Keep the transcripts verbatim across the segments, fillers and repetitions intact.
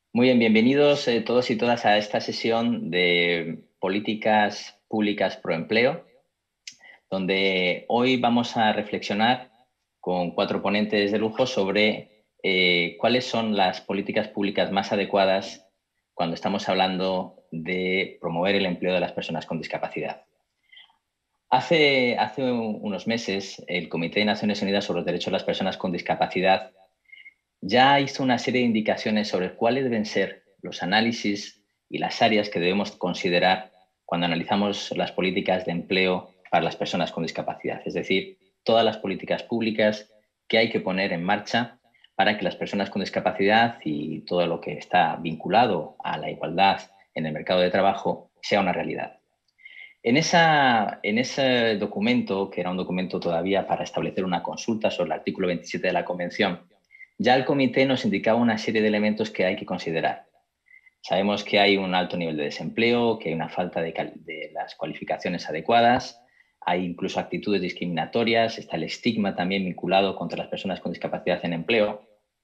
Muy bien, bienvenidos eh, todos y todas a esta sesión de políticas públicas pro empleo, donde hoy vamos a reflexionar con cuatro ponentes de lujo sobre eh, cuáles son las políticas públicas más adecuadas cuando estamos hablando de promover el empleo de las personas con discapacidad. Hace, hace unos meses, el Comité de Naciones Unidas sobre los Derechos de las Personas con Discapacidad ya hizo una serie de indicaciones sobre cuáles deben ser los análisis y las áreas que debemos considerar cuando analizamos las políticas de empleo para las personas con discapacidad. Es decir, todas las políticas públicas que hay que poner en marcha para que las personas con discapacidad y todo lo que está vinculado a la igualdad en el mercado de trabajo sea una realidad. En, esa, en ese documento, que era un documento todavía para establecer una consulta sobre el artículo veintisiete de la Convención, ya el comité nos indicaba una serie de elementos que hay que considerar. Sabemos que hay un alto nivel de desempleo, que hay una falta de, de las cualificaciones adecuadas, hay incluso actitudes discriminatorias, está el estigma también vinculado contra las personas con discapacidad en empleo.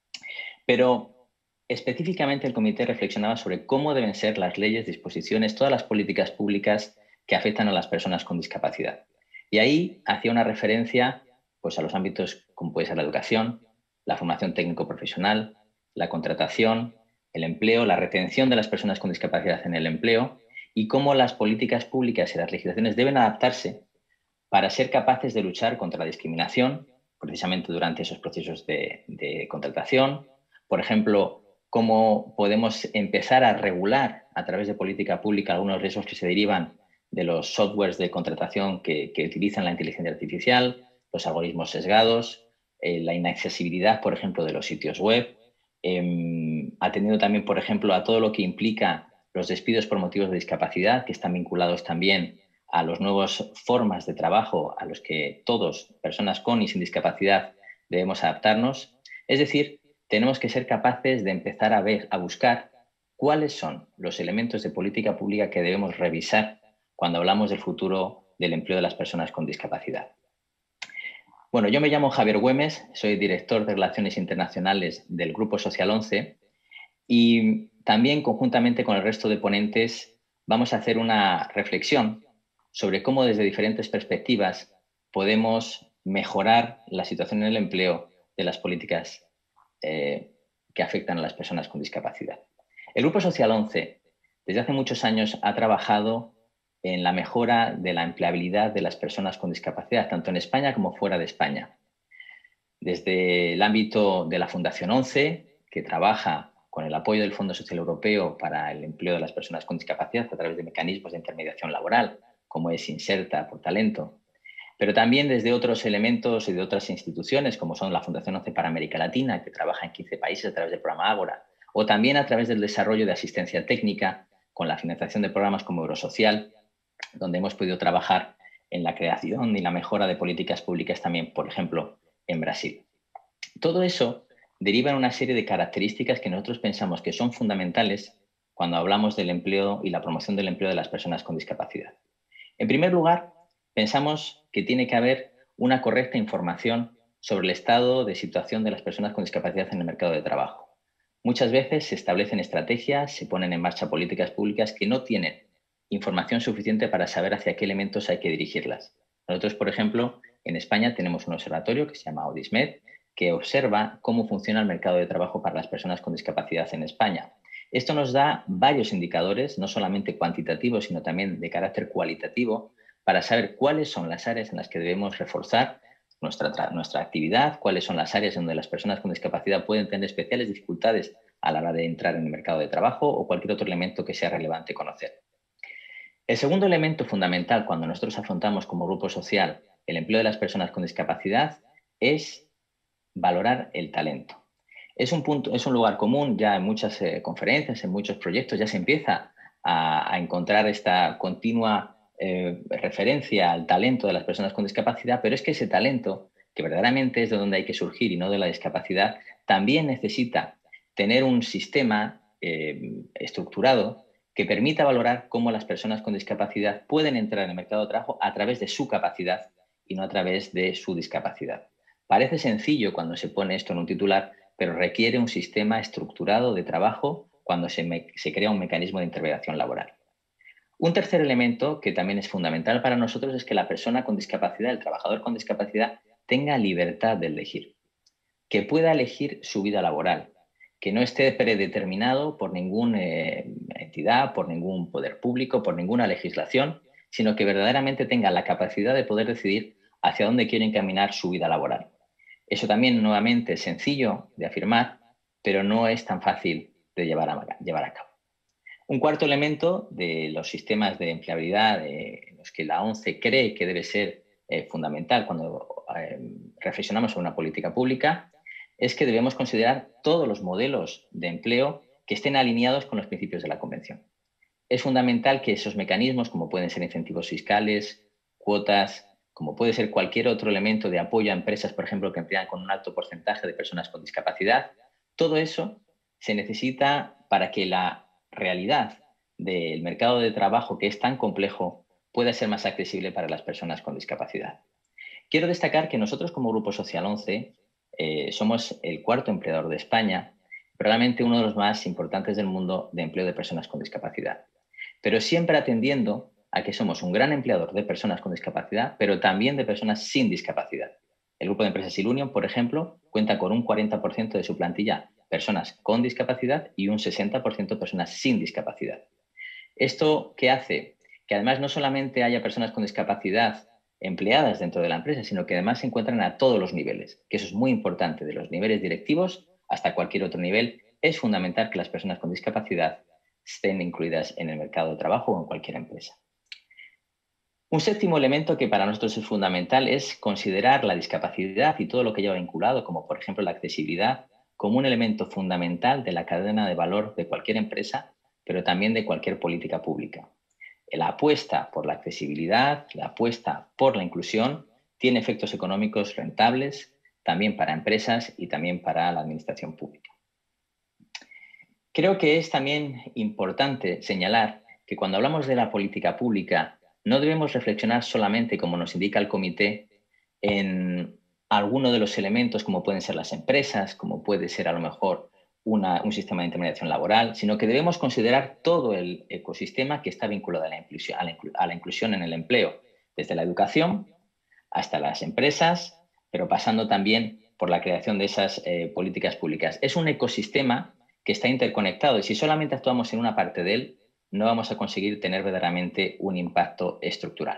Pero específicamente el comité reflexionaba sobre cómo deben ser las leyes, disposiciones, todas las políticas públicas que afectan a las personas con discapacidad. Y ahí hacía una referencia pues, a los ámbitos como puede ser la educación, la formación técnico-profesional, la contratación, el empleo, la retención de las personas con discapacidad en el empleo y cómo las políticas públicas y las legislaciones deben adaptarse para ser capaces de luchar contra la discriminación, precisamente durante esos procesos de, de contratación. Por ejemplo, cómo podemos empezar a regular a través de política pública algunos riesgos que se derivan de los softwares de contratación que, que utilizan la inteligencia artificial, los algoritmos sesgados, eh, la inaccesibilidad, por ejemplo, de los sitios web, eh, atendiendo también, por ejemplo, a todo lo que implica los despidos por motivos de discapacidad, que están vinculados también a las nuevas formas de trabajo a los que todos, personas con y sin discapacidad, debemos adaptarnos. Es decir, tenemos que ser capaces de empezar a ver, a buscar cuáles son los elementos de política pública que debemos revisar cuando hablamos del futuro del empleo de las personas con discapacidad. Bueno, yo me llamo Javier Güemes, soy director de Relaciones Internacionales del Grupo Social once y también conjuntamente con el resto de ponentes vamos a hacer una reflexión sobre cómo desde diferentes perspectivas podemos mejorar la situación en el empleo de las políticas eh, que afectan a las personas con discapacidad. El Grupo Social once desde hace muchos años ha trabajado en la mejora de la empleabilidad de las personas con discapacidad, tanto en España como fuera de España. Desde el ámbito de la Fundación once, que trabaja con el apoyo del Fondo Social Europeo para el empleo de las personas con discapacidad a través de mecanismos de intermediación laboral, como es Inserta por Talento, pero también desde otros elementos y de otras instituciones, como son la Fundación once para América Latina, que trabaja en quince países a través del programa Ágora, o también a través del desarrollo de asistencia técnica con la financiación de programas como Eurosocial, donde hemos podido trabajar en la creación y la mejora de políticas públicas también, por ejemplo, en Brasil. Todo eso deriva en una serie de características que nosotros pensamos que son fundamentales cuando hablamos del empleo y la promoción del empleo de las personas con discapacidad. En primer lugar, pensamos que tiene que haber una correcta información sobre el estado de situación de las personas con discapacidad en el mercado de trabajo. Muchas veces se establecen estrategias, se ponen en marcha políticas públicas que no tienen información suficiente para saber hacia qué elementos hay que dirigirlas. Nosotros, por ejemplo, en España tenemos un observatorio que se llama Audismed, que observa cómo funciona el mercado de trabajo para las personas con discapacidad en España. Esto nos da varios indicadores, no solamente cuantitativos, sino también de carácter cualitativo, para saber cuáles son las áreas en las que debemos reforzar nuestra, nuestra actividad, cuáles son las áreas donde las personas con discapacidad pueden tener especiales dificultades a la hora de entrar en el mercado de trabajo o cualquier otro elemento que sea relevante conocer. El segundo elemento fundamental cuando nosotros afrontamos como grupo social el empleo de las personas con discapacidad es valorar el talento. Es un, punto, es un lugar común ya en muchas eh, conferencias, en muchos proyectos, ya se empieza a, a encontrar esta continua eh, referencia al talento de las personas con discapacidad, pero es que ese talento, que verdaderamente es de donde hay que surgir y no de la discapacidad, también necesita tener un sistema eh, estructurado que permita valorar cómo las personas con discapacidad pueden entrar en el mercado de trabajo a través de su capacidad y no a través de su discapacidad. Parece sencillo cuando se pone esto en un titular, pero requiere un sistema estructurado de trabajo cuando se, me, se crea un mecanismo de intermediación laboral. Un tercer elemento que también es fundamental para nosotros es que la persona con discapacidad, el trabajador con discapacidad, tenga libertad de elegir, que pueda elegir su vida laboral, que no esté predeterminado por ninguna eh, entidad, por ningún poder público, por ninguna legislación, sino que verdaderamente tenga la capacidad de poder decidir hacia dónde quiere encaminar su vida laboral. Eso también, nuevamente, es sencillo de afirmar, pero no es tan fácil de llevar a, llevar a cabo. Un cuarto elemento de los sistemas de empleabilidad eh, en los que la ONCE cree que debe ser eh, fundamental cuando eh, reflexionamos sobre una política pública es que debemos considerar todos los modelos de empleo que estén alineados con los principios de la Convención. Es fundamental que esos mecanismos, como pueden ser incentivos fiscales, cuotas, como puede ser cualquier otro elemento de apoyo a empresas, por ejemplo, que emplean con un alto porcentaje de personas con discapacidad, todo eso se necesita para que la realidad del mercado de trabajo, que es tan complejo, pueda ser más accesible para las personas con discapacidad. Quiero destacar que nosotros como Grupo Social once eh, somos el cuarto empleador de España, probablemente uno de los más importantes del mundo de empleo de personas con discapacidad, pero siempre atendiendo a que somos un gran empleador de personas con discapacidad, pero también de personas sin discapacidad. El grupo de empresas Ilunion, por ejemplo, cuenta con un cuarenta por ciento de su plantilla personas con discapacidad y un sesenta por ciento personas sin discapacidad. ¿Esto qué hace? Que además no solamente haya personas con discapacidad empleadas dentro de la empresa, sino que además se encuentran a todos los niveles, que eso es muy importante, de los niveles directivos hasta cualquier otro nivel. Es fundamental que las personas con discapacidad estén incluidas en el mercado de trabajo o en cualquier empresa. Un séptimo elemento que para nosotros es fundamental es considerar la discapacidad y todo lo que lleva vinculado, como por ejemplo la accesibilidad, como un elemento fundamental de la cadena de valor de cualquier empresa, pero también de cualquier política pública. La apuesta por la accesibilidad, la apuesta por la inclusión, tiene efectos económicos rentables también para empresas y también para la administración pública. Creo que es también importante señalar que cuando hablamos de la política pública no debemos reflexionar solamente, como nos indica el comité, en alguno de los elementos como pueden ser las empresas, como puede ser a lo mejor una, un sistema de intermediación laboral, sino que debemos considerar todo el ecosistema que está vinculado a la inclusión, a la, a la inclusión en el empleo, desde la educación hasta las empresas, pero pasando también por la creación de esas eh, políticas públicas. Es un ecosistema que está interconectado y si solamente actuamos en una parte de él, no vamos a conseguir tener verdaderamente un impacto estructural.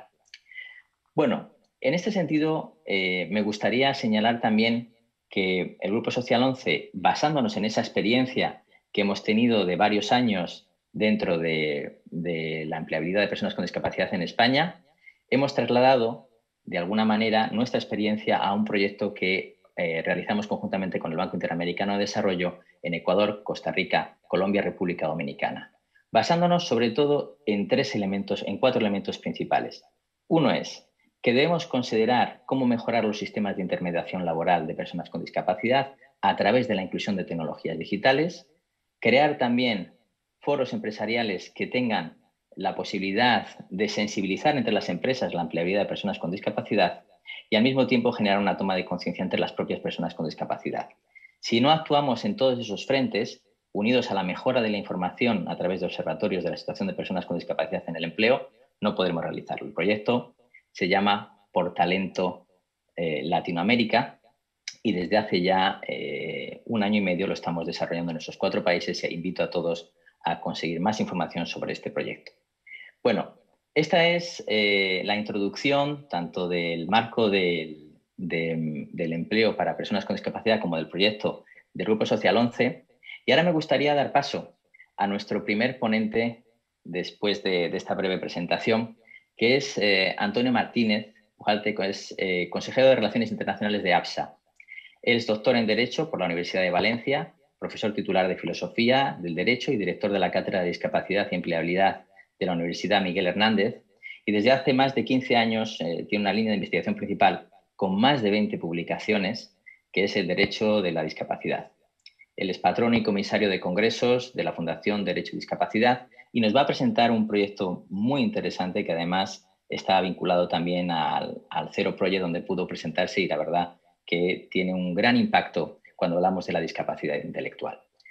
Bueno, en este sentido, eh, me gustaría señalar también que el Grupo Social once, basándonos en esa experiencia que hemos tenido de varios años dentro de, de la empleabilidad de personas con discapacidad en España, hemos trasladado de alguna manera nuestra experiencia a un proyecto que eh, realizamos conjuntamente con el Banco Interamericano de Desarrollo en Ecuador, Costa Rica, Colombia, República Dominicana, basándonos sobre todo en tres elementos, en cuatro elementos principales. Uno es que debemos considerar cómo mejorar los sistemas de intermediación laboral de personas con discapacidad a través de la inclusión de tecnologías digitales, crear también foros empresariales que tengan la posibilidad de sensibilizar entre las empresas la empleabilidad de personas con discapacidad y al mismo tiempo generar una toma de conciencia entre las propias personas con discapacidad. Si no actuamos en todos esos frentes, unidos a la mejora de la información a través de observatorios de la situación de personas con discapacidad en el empleo, no podremos realizarlo. El proyecto se llama Por Talento eh, Latinoamérica y desde hace ya eh, un año y medio lo estamos desarrollando en esos cuatro países e invito a todos a conseguir más información sobre este proyecto. Bueno, esta es eh, la introducción tanto del marco del, de, del empleo para personas con discapacidad como del proyecto del Grupo Social once. Y ahora me gustaría dar paso a nuestro primer ponente después de, de esta breve presentación, que es eh, Antonio Martínez Ujalte, que es eh, consejero de Relaciones Internacionales de APSA. Él es doctor en Derecho por la Universidad de Valencia, profesor titular de Filosofía del Derecho y director de la Cátedra de Discapacidad y Empleabilidad de la Universidad Miguel Hernández, y desde hace más de quince años eh, tiene una línea de investigación principal con más de veinte publicaciones, que es el derecho de la discapacidad. Él es patrono y comisario de congresos de la Fundación Derecho y Discapacidad y nos va a presentar un proyecto muy interesante que además está vinculado también al, al Zero Project, donde pudo presentarse y la verdad que tiene un gran impacto cuando hablamos de la discapacidad intelectual.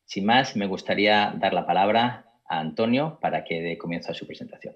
Sin más, me gustaría dar la palabra a Antonio para que dé comienzo a su presentación.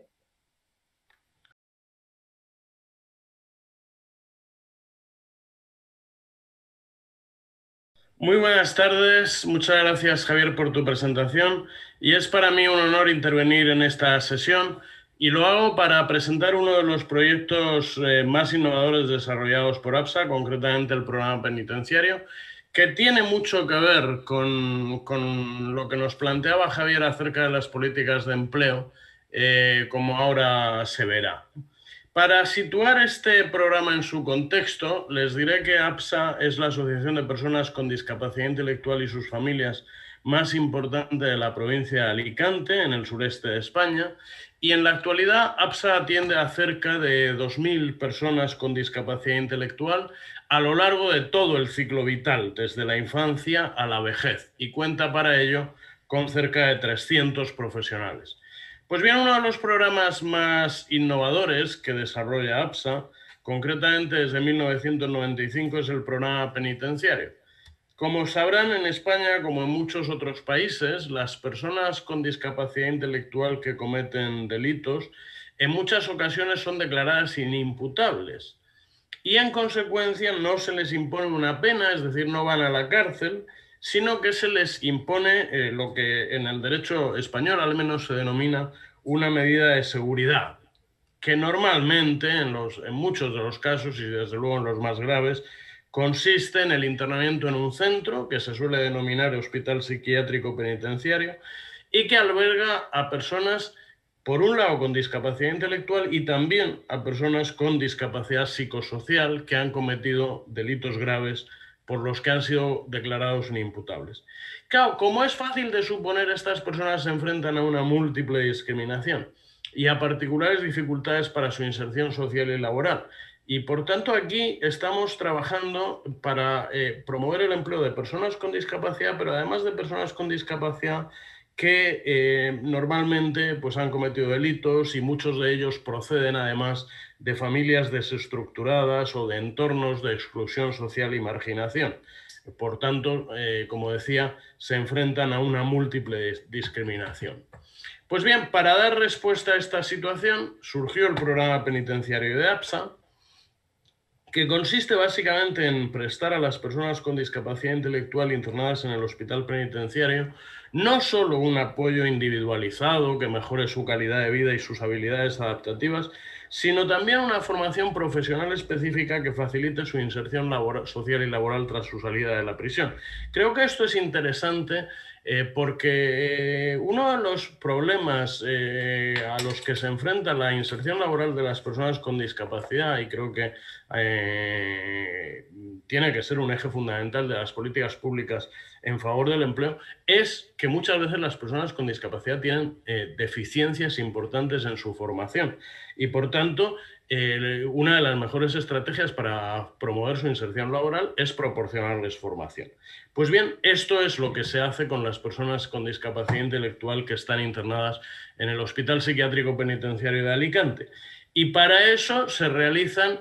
Muy buenas tardes, muchas gracias Javier por tu presentación y es para mí un honor intervenir en esta sesión y lo hago para presentar uno de los proyectos eh, más innovadores desarrollados por APSA, concretamente el programa penitenciario, que tiene mucho que ver con, con lo que nos planteaba Javier acerca de las políticas de empleo, eh, como ahora se verá. Para situar este programa en su contexto, les diré que APSA es la asociación de personas con discapacidad intelectual y sus familias más importante de la provincia de Alicante, en el sureste de España, y en la actualidad APSA atiende a cerca de dos mil personas con discapacidad intelectual a lo largo de todo el ciclo vital, desde la infancia a la vejez, y cuenta para ello con cerca de trescientos profesionales. Pues bien, uno de los programas más innovadores que desarrolla APSA, concretamente desde mil novecientos noventa y cinco, es el programa penitenciario. Como sabrán, en España, como en muchos otros países, las personas con discapacidad intelectual que cometen delitos en muchas ocasiones son declaradas inimputables y en consecuencia no se les impone una pena, es decir, no van a la cárcel, sino que se les impone eh, lo que en el derecho español al menos se denomina una medida de seguridad, que normalmente en, los, en muchos de los casos y desde luego en los más graves consiste en el internamiento en un centro que se suele denominar hospital psiquiátrico penitenciario y que alberga a personas por un lado con discapacidad intelectual y también a personas con discapacidad psicosocial que han cometido delitos graves por los que han sido declarados inimputables. Claro, como es fácil de suponer, estas personas se enfrentan a una múltiple discriminación y a particulares dificultades para su inserción social y laboral. Y por tanto aquí estamos trabajando para eh, promover el empleo de personas con discapacidad, pero además de personas con discapacidad que eh, normalmente pues, han cometido delitos y muchos de ellos proceden además de familias desestructuradas o de entornos de exclusión social y marginación. Por tanto, eh, como decía, se enfrentan a una múltiple discriminación. Pues bien, para dar respuesta a esta situación surgió el programa penitenciario de APSA, que consiste básicamente en prestar a las personas con discapacidad intelectual internadas en el hospital penitenciario no solo un apoyo individualizado que mejore su calidad de vida y sus habilidades adaptativas, sino también una formación profesional específica que facilite su inserción laboral, social y laboral tras su salida de la prisión. Creo que esto es interesante eh, porque uno de los problemas eh, a los que se enfrenta la inserción laboral de las personas con discapacidad, y creo que eh, tiene que ser un eje fundamental de las políticas públicas en favor del empleo, es que muchas veces las personas con discapacidad tienen eh, deficiencias importantes en su formación y por tanto eh, una de las mejores estrategias para promover su inserción laboral es proporcionarles formación. Pues bien, esto es lo que se hace con las personas con discapacidad intelectual que están internadas en el Hospital Psiquiátrico Penitenciario de Alicante. Y para eso se realizan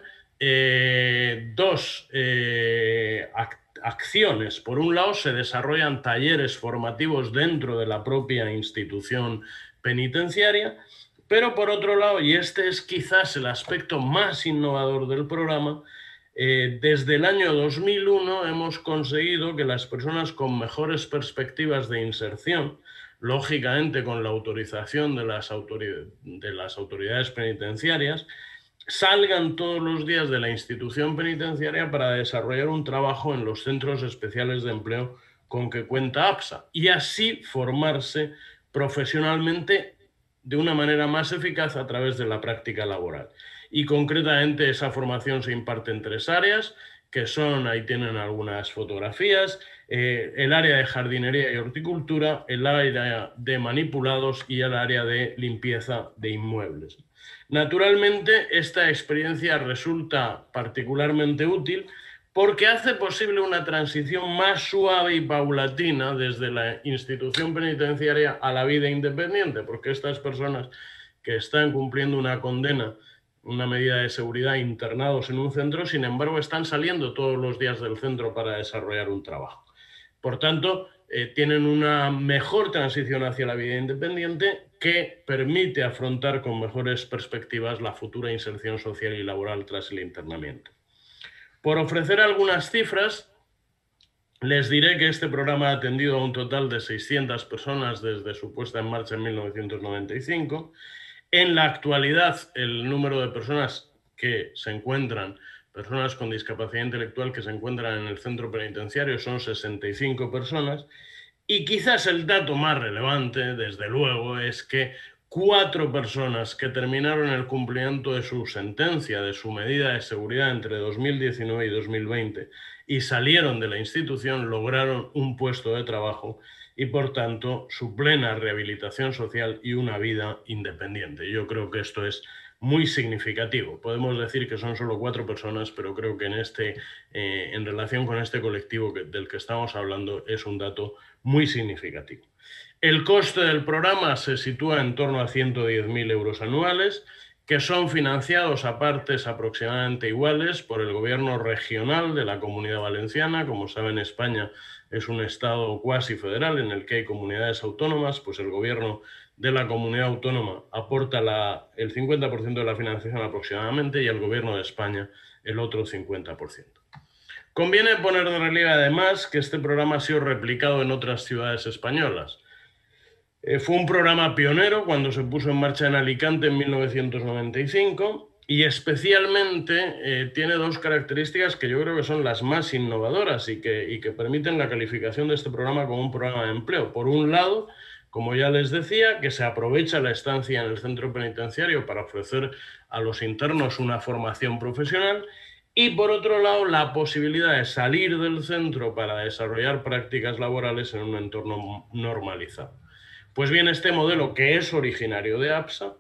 eh, dos eh, acciones. Por un lado, se desarrollan talleres formativos dentro de la propia institución penitenciaria, pero por otro lado, y este es quizás el aspecto más innovador del programa, eh, desde el año dos mil uno hemos conseguido que las personas con mejores perspectivas de inserción, lógicamente con la autorización de las, autoridades, de las autoridades penitenciarias, salgan todos los días de la institución penitenciaria para desarrollar un trabajo en los centros especiales de empleo con que cuenta APSA y así formarse profesionalmente de una manera más eficaz a través de la práctica laboral. Y concretamente esa formación se imparte en tres áreas, que son, ahí tienen algunas fotografías, eh, el área de jardinería y horticultura, el área de manipulados y el área de limpieza de inmuebles. Naturalmente, esta experiencia resulta particularmente útil porque hace posible una transición más suave y paulatina desde la institución penitenciaria a la vida independiente, porque estas personas que están cumpliendo una condena, una medida de seguridad internados en un centro, sin embargo, están saliendo todos los días del centro para desarrollar un trabajo. Por tanto, eh, tienen una mejor transición hacia la vida independiente que permite afrontar con mejores perspectivas la futura inserción social y laboral tras el internamiento. Por ofrecer algunas cifras, les diré que este programa ha atendido a un total de seiscientas personas desde su puesta en marcha en mil novecientos noventa y cinco. En la actualidad, el número de personas que se encuentran, personas con discapacidad intelectual que se encuentran en el centro penitenciario son sesenta y cinco personas, y quizás el dato más relevante, desde luego, es que cuatro personas que terminaron el cumplimiento de su sentencia, de su medida de seguridad entre dos mil diecinueve y dos mil veinte y salieron de la institución, lograron un puesto de trabajo y, por tanto, su plena rehabilitación social y una vida independiente. Yo creo que esto es muy significativo. Podemos decir que son solo cuatro personas, pero creo que en, este, eh, en relación con este colectivo que, del que estamos hablando es un dato muy significativo. El coste del programa se sitúa en torno a ciento diez mil euros anuales, que son financiados a partes aproximadamente iguales por el gobierno regional de la Comunidad Valenciana. Como saben, España es un estado cuasi federal en el que hay comunidades autónomas, pues el gobierno de la comunidad autónoma aporta la, el cincuenta por ciento de la financiación aproximadamente y el gobierno de España el otro cincuenta por ciento. Conviene poner de relieve además que este programa ha sido replicado en otras ciudades españolas. Eh, fue un programa pionero cuando se puso en marcha en Alicante en mil novecientos noventa y cinco y especialmente eh, tiene dos características que yo creo que son las más innovadoras y que, y que permiten la calificación de este programa como un programa de empleo. Por un lado, como ya les decía, que se aprovecha la estancia en el centro penitenciario para ofrecer a los internos una formación profesional y, por otro lado, la posibilidad de salir del centro para desarrollar prácticas laborales en un entorno normalizado. Pues bien, este modelo, que es originario de APSA,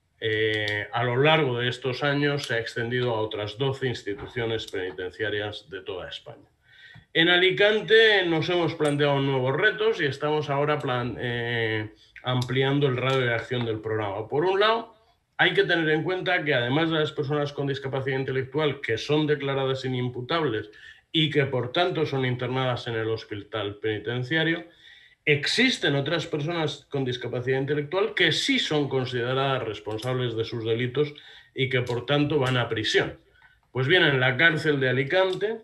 eh, a lo largo de estos años se ha extendido a otras doce instituciones penitenciarias de toda España. En Alicante nos hemos planteado nuevos retos y estamos ahora plan, eh, ampliando el radio de acción del programa. Por un lado, hay que tener en cuenta que además de las personas con discapacidad intelectual que son declaradas inimputables y que por tanto son internadas en el hospital penitenciario, existen otras personas con discapacidad intelectual que sí son consideradas responsables de sus delitos y que por tanto van a prisión. Pues bien, en la cárcel de Alicante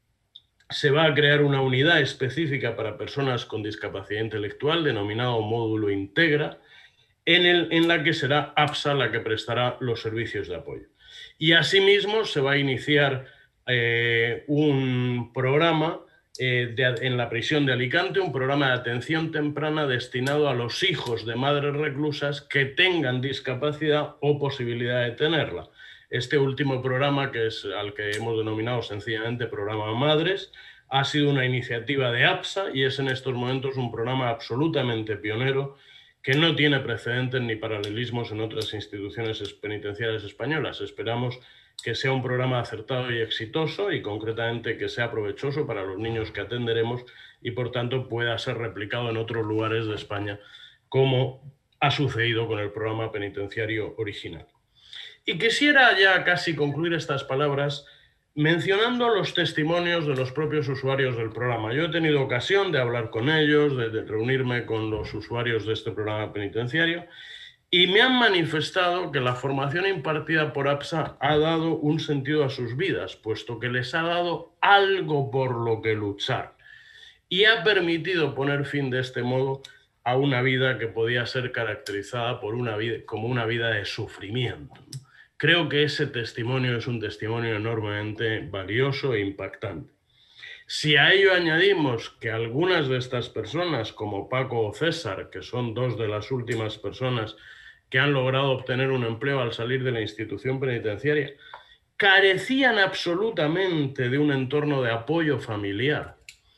se va a crear una unidad específica para personas con discapacidad intelectual, denominado módulo Integra, en, el, en la que será APSA la que prestará los servicios de apoyo. Y asimismo se va a iniciar eh, un programa eh, de, en la prisión de Alicante, un programa de atención temprana destinado a los hijos de madres reclusas que tengan discapacidad o posibilidad de tenerla. Este último programa, que es al que hemos denominado sencillamente Programa Madres, ha sido una iniciativa de APSA y es en estos momentos un programa absolutamente pionero que no tiene precedentes ni paralelismos en otras instituciones penitenciarias españolas. Esperamos que sea un programa acertado y exitoso y concretamente que sea provechoso para los niños que atenderemos y por tanto pueda ser replicado en otros lugares de España, como ha sucedido con el programa penitenciario original. Y quisiera ya casi concluir estas palabras mencionando los testimonios de los propios usuarios del programa. Yo he tenido ocasión de hablar con ellos, de, de reunirme con los usuarios de este programa penitenciario y me han manifestado que la formación impartida por APSA ha dado un sentido a sus vidas, puesto que les ha dado algo por lo que luchar y ha permitido poner fin de este modo a una vida que podía ser caracterizada por una vida, como una vida de sufrimiento. Creo que ese testimonio es un testimonio enormemente valioso e impactante. Si a ello añadimos que algunas de estas personas, como Paco o César, que son dos de las últimas personas que han logrado obtener un empleo al salir de la institución penitenciaria, carecían absolutamente de un entorno de apoyo familiar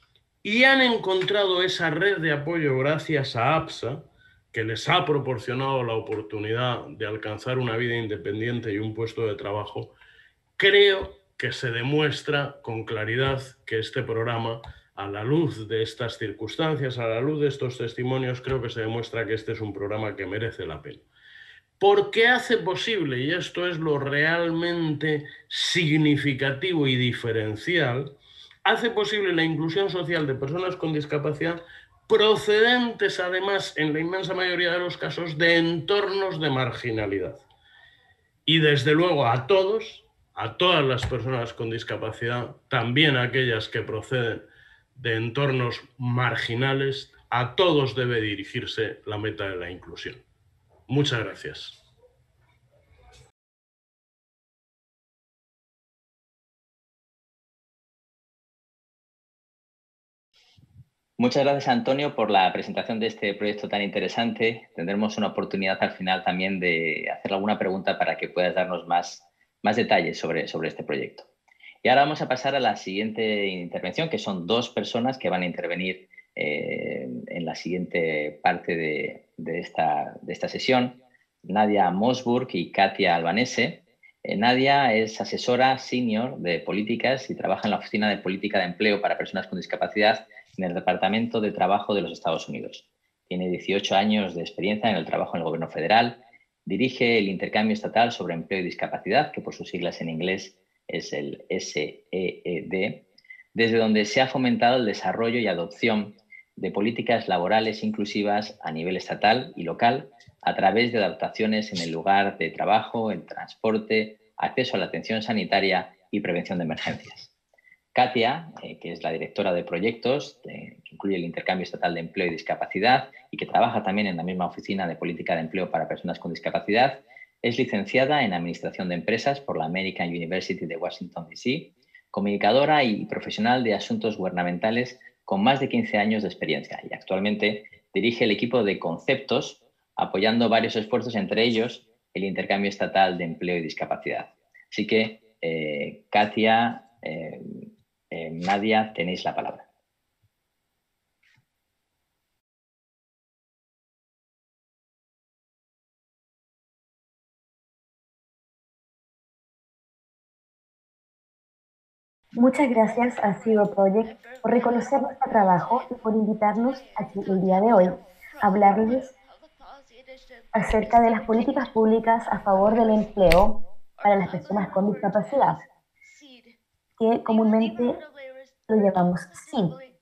y han encontrado esa red de apoyo gracias a APSA, que les ha proporcionado la oportunidad de alcanzar una vida independiente y un puesto de trabajo, creo que se demuestra con claridad que este programa, a la luz de estas circunstancias, a la luz de estos testimonios, creo que se demuestra que este es un programa que merece la pena. Porque hace posible, y esto es lo realmente significativo y diferencial, hace posible la inclusión social de personas con discapacidad procedentes además, en la inmensa mayoría de los casos, de entornos de marginalidad. Y desde luego a todos, a todas las personas con discapacidad, también aquellas que proceden de entornos marginales, a todos debe dirigirse la meta de la inclusión. Muchas gracias. Muchas gracias, Antonio, por la presentación de este proyecto tan interesante. Tendremos una oportunidad al final también de hacer alguna pregunta para que puedas darnos más, más detalles sobre, sobre este proyecto. Y ahora vamos a pasar a la siguiente intervención, que son dos personas que van a intervenir eh, en la siguiente parte de, de, esta, de esta sesión, Nadia Mosburg y Katia Albanese. Eh, Nadia es asesora senior de políticas y trabaja en la Oficina de Política de Empleo para Personas con Discapacidad en el Departamento de Trabajo de los Estados Unidos. Tiene dieciocho años de experiencia en el trabajo en el gobierno federal. Dirige el intercambio estatal sobre empleo y discapacidad, que por sus siglas en inglés es el S E E D, desde donde se ha fomentado el desarrollo y adopción de políticas laborales inclusivas a nivel estatal y local a través de adaptaciones en el lugar de trabajo, el transporte, acceso a la atención sanitaria y prevención de emergencias. Katia, eh, que es la directora de proyectos, eh, que incluye el intercambio estatal de empleo y discapacidad y que trabaja también en la misma oficina de política de empleo para personas con discapacidad, es licenciada en Administración de Empresas por la American University de Washington, D C, comunicadora y profesional de asuntos gubernamentales con más de quince años de experiencia y actualmente dirige el equipo de conceptos apoyando varios esfuerzos, entre ellos el intercambio estatal de empleo y discapacidad. Así que, eh, Katia, eh, eh, Nadia, tenéis la palabra. Muchas gracias a CIDO Project por reconocer nuestro trabajo y por invitarnos aquí el día de hoy a hablarles acerca de las políticas públicas a favor del empleo para las personas con discapacidad, que comúnmente lo llamamos S E E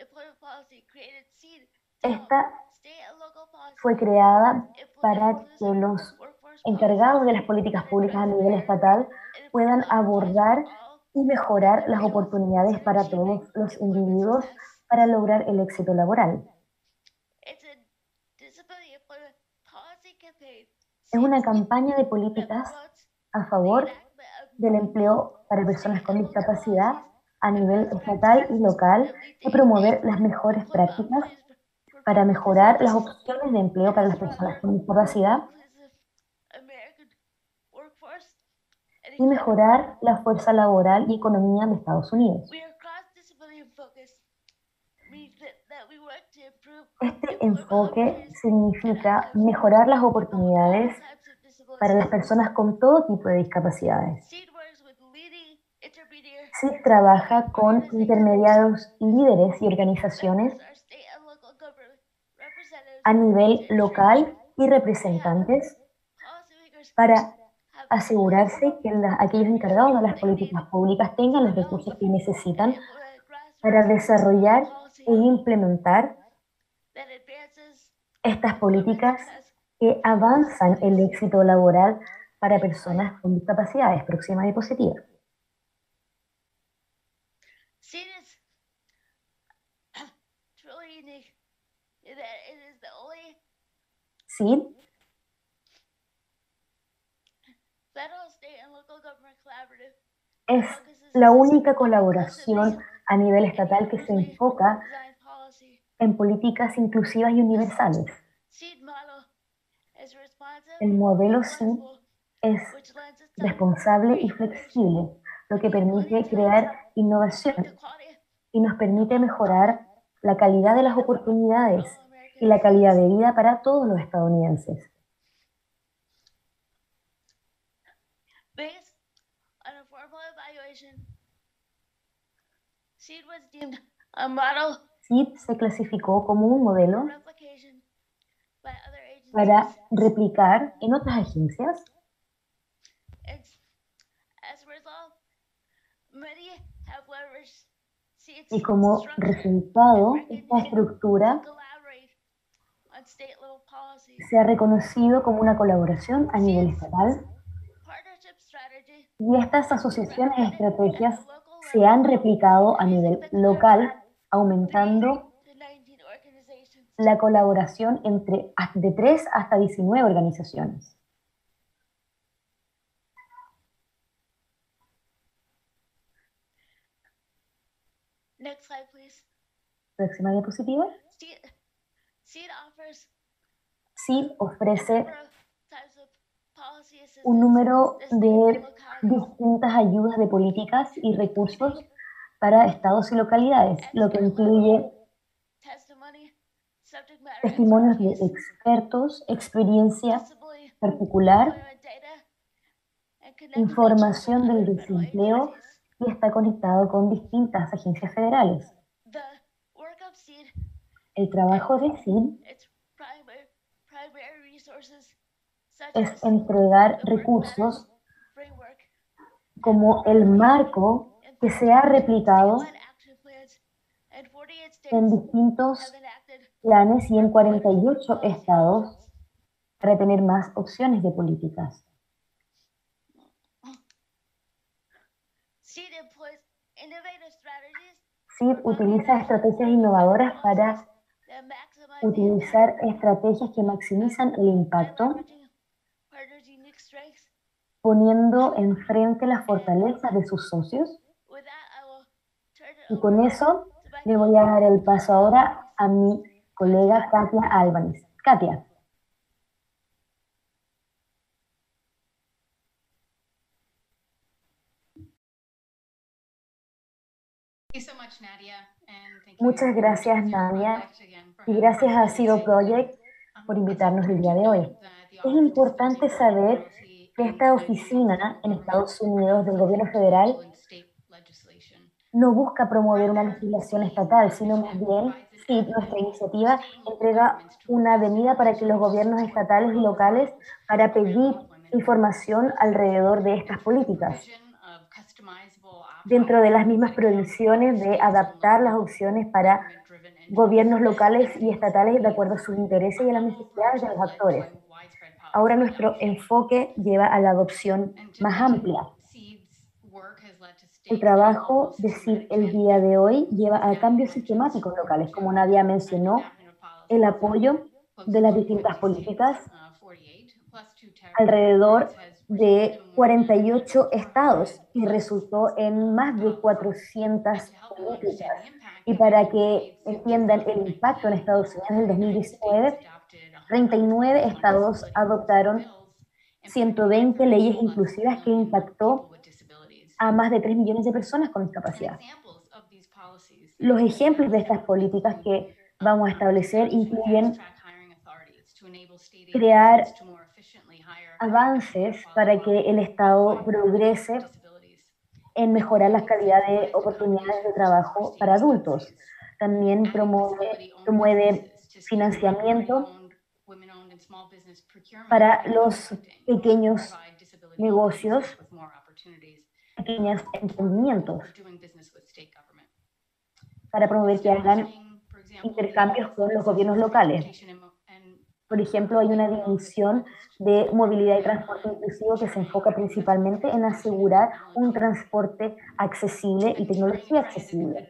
D. Esta fue creada para que los encargados de las políticas públicas a nivel estatal puedan abordar y mejorar las oportunidades para todos los individuos para lograr el éxito laboral. Es una campaña de políticas a favor del empleo para personas con discapacidad a nivel estatal y local y promover las mejores prácticas para mejorar las opciones de empleo para las personas con discapacidad y mejorar la fuerza laboral y economía de Estados Unidos. Este enfoque significa mejorar las oportunidades para las personas con todo tipo de discapacidades. S I D trabaja con intermediarios, líderes y organizaciones a nivel local y representantes para asegurarse que la, aquellos encargados de las políticas públicas tengan los recursos que necesitan para desarrollar e implementar estas políticas que avanzan el éxito laboral para personas con discapacidades. Próxima diapositiva. S I D es la única colaboración a nivel estatal que se enfoca en políticas inclusivas y universales. El modelo S I D es responsable y flexible, lo que permite crear innovación y nos permite mejorar la calidad de las oportunidades y la calidad de vida para todos los estadounidenses. S I D se clasificó como un modelo para replicar en otras agencias y como resultado esta estructura se ha reconocido como una colaboración a nivel estatal y estas asociaciones y estrategias se han replicado a nivel local, aumentando la colaboración entre de tres hasta diecinueve organizaciones. Next slide, please. Próxima diapositiva. SEED offers SEED ofrece types of policy assistance un número to states and de localities. distintas ayudas de políticas y recursos para estados y localidades, lo que incluye Testimony, subject matter testimonios de expertise, expertos, experiencia disability, particular, employment data, and connected información to del other federal desempleo agencies. y está conectado con distintas agencias federales. The work of SEED, El trabajo de SEED its primary, primary resources, such es as entregar the work recursos matters framework, como el marco que se ha replicado statewide action plans, and forty-eight states en distintos have enacted planes y en cuarenta y ocho estados para tener más opciones de políticas. SEED employs innovative strategies SEED utiliza estrategias innovadoras para that maximize utilizar estrategias que maximizan el impacto, leveraging partners' unique strengths. poniendo enfrente las fortalezas de sus socios. With that, I will turn it Y over con eso to my le voy a dar el paso ahora a mi colega Katia Álvarez. Katia. Muchas gracias, Nadia, y gracias a Zero Project por invitarnos el día de hoy. Es importante saber que esta oficina en Estados Unidos del gobierno federal no busca promover una legislación estatal, sino más bien, sí, nuestra iniciativa entrega una avenida para que los gobiernos estatales y locales para pedir información alrededor de estas políticas, dentro de las mismas provisiones de adaptar las opciones para gobiernos locales y estatales de acuerdo a sus intereses y a las necesidades de los actores. Ahora nuestro enfoque lleva a la adopción más amplia. El trabajo de SEED el día de hoy lleva a cambios sistemáticos locales, como Nadia mencionó, el apoyo de las distintas políticas alrededor de cuarenta y ocho estados y resultó en más de cuatrocientas políticas. Y para que entiendan el impacto en Estados Unidos en el dos mil diecinueve, treinta y nueve estados adoptaron ciento veinte leyes inclusivas que impactó a más de tres millones de personas con discapacidad. Los ejemplos de estas políticas que vamos a establecer incluyen crear avances para que el Estado progrese en mejorar la calidad de oportunidades de trabajo para adultos. También promueve, promueve financiamiento para los pequeños negocios, pequeños emprendimientos, para promover que hagan intercambios con los gobiernos locales. Por ejemplo, hay una división de movilidad y transporte inclusivo que se enfoca principalmente en asegurar un transporte accesible y tecnología accesible,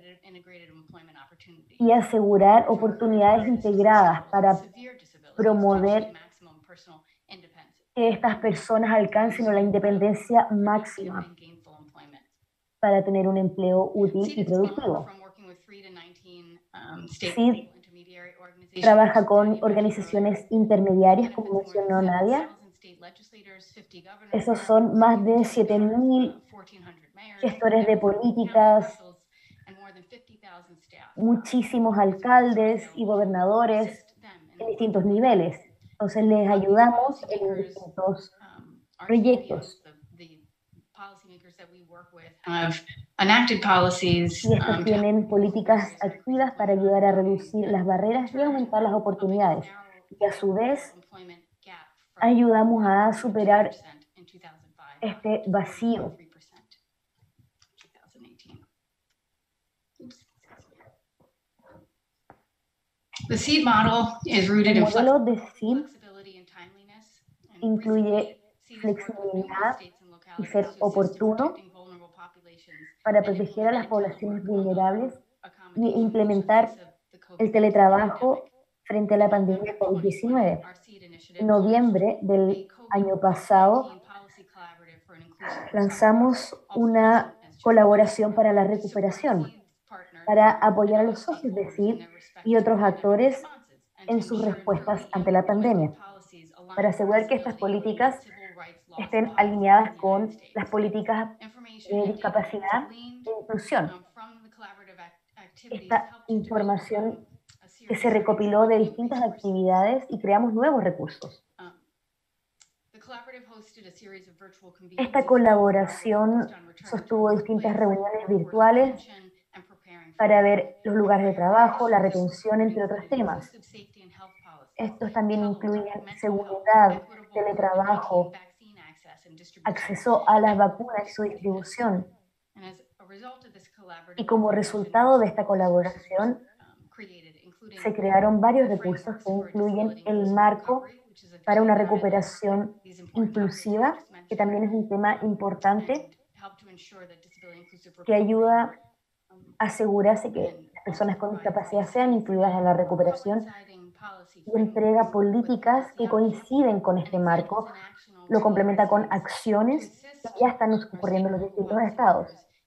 y asegurar oportunidades integradas para promover que estas personas alcancen la independencia máxima para tener un empleo útil y productivo. SEED trabaja con organizaciones intermediarias, como mencionó Nadia. Esos son más de siete mil gestores de políticas, muchísimos alcaldes y gobernadores en distintos niveles. Entonces les ayudamos en distintos proyectos. Y estos tienen políticas activas para ayudar a reducir las barreras y aumentar las oportunidades. Y a su vez, ayudamos a superar este vacío. El modelo de SEED incluye flexibilidad y ser oportuno para proteger a las poblaciones vulnerables y implementar el teletrabajo frente a la pandemia COVID diecinueve. En noviembre del año pasado lanzamos una colaboración para la recuperación, para apoyar a los socios de SEED y otros actores en sus respuestas ante la pandemia, para asegurar que estas políticas estén alineadas con las políticas de discapacidad e inclusión. Esta información que se recopiló de distintas actividades y creamos nuevos recursos. Esta colaboración sostuvo distintas reuniones virtuales para ver los lugares de trabajo, la retención, entre otros temas. Estos también incluyen seguridad, teletrabajo, acceso a las vacunas y su distribución. Y como resultado de esta colaboración, se crearon varios recursos que incluyen el marco para una recuperación inclusiva, que también es un tema importante, que ayuda a asegurarse que las personas con discapacidad sean incluidas en la recuperación y entrega políticas que coinciden con este marco, lo complementa con acciones que ya están ocurriendo en los distintos estados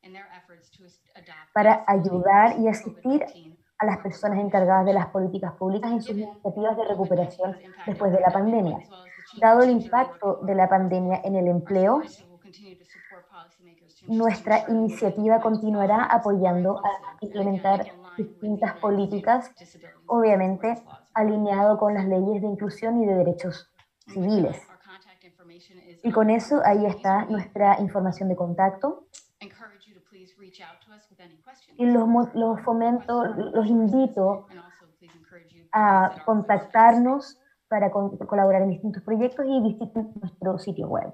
para ayudar y asistir a las personas encargadas de las políticas públicas en sus iniciativas de recuperación después de la pandemia. Dado el impacto de la pandemia en el empleo, nuestra iniciativa continuará apoyando a implementar distintas políticas, obviamente alineado con las leyes de inclusión y de derechos civiles. Y con eso, ahí está nuestra información de contacto. Y los, los fomento, los invito a contactarnos para con, colaborar en distintos proyectos y visiten nuestro sitio web.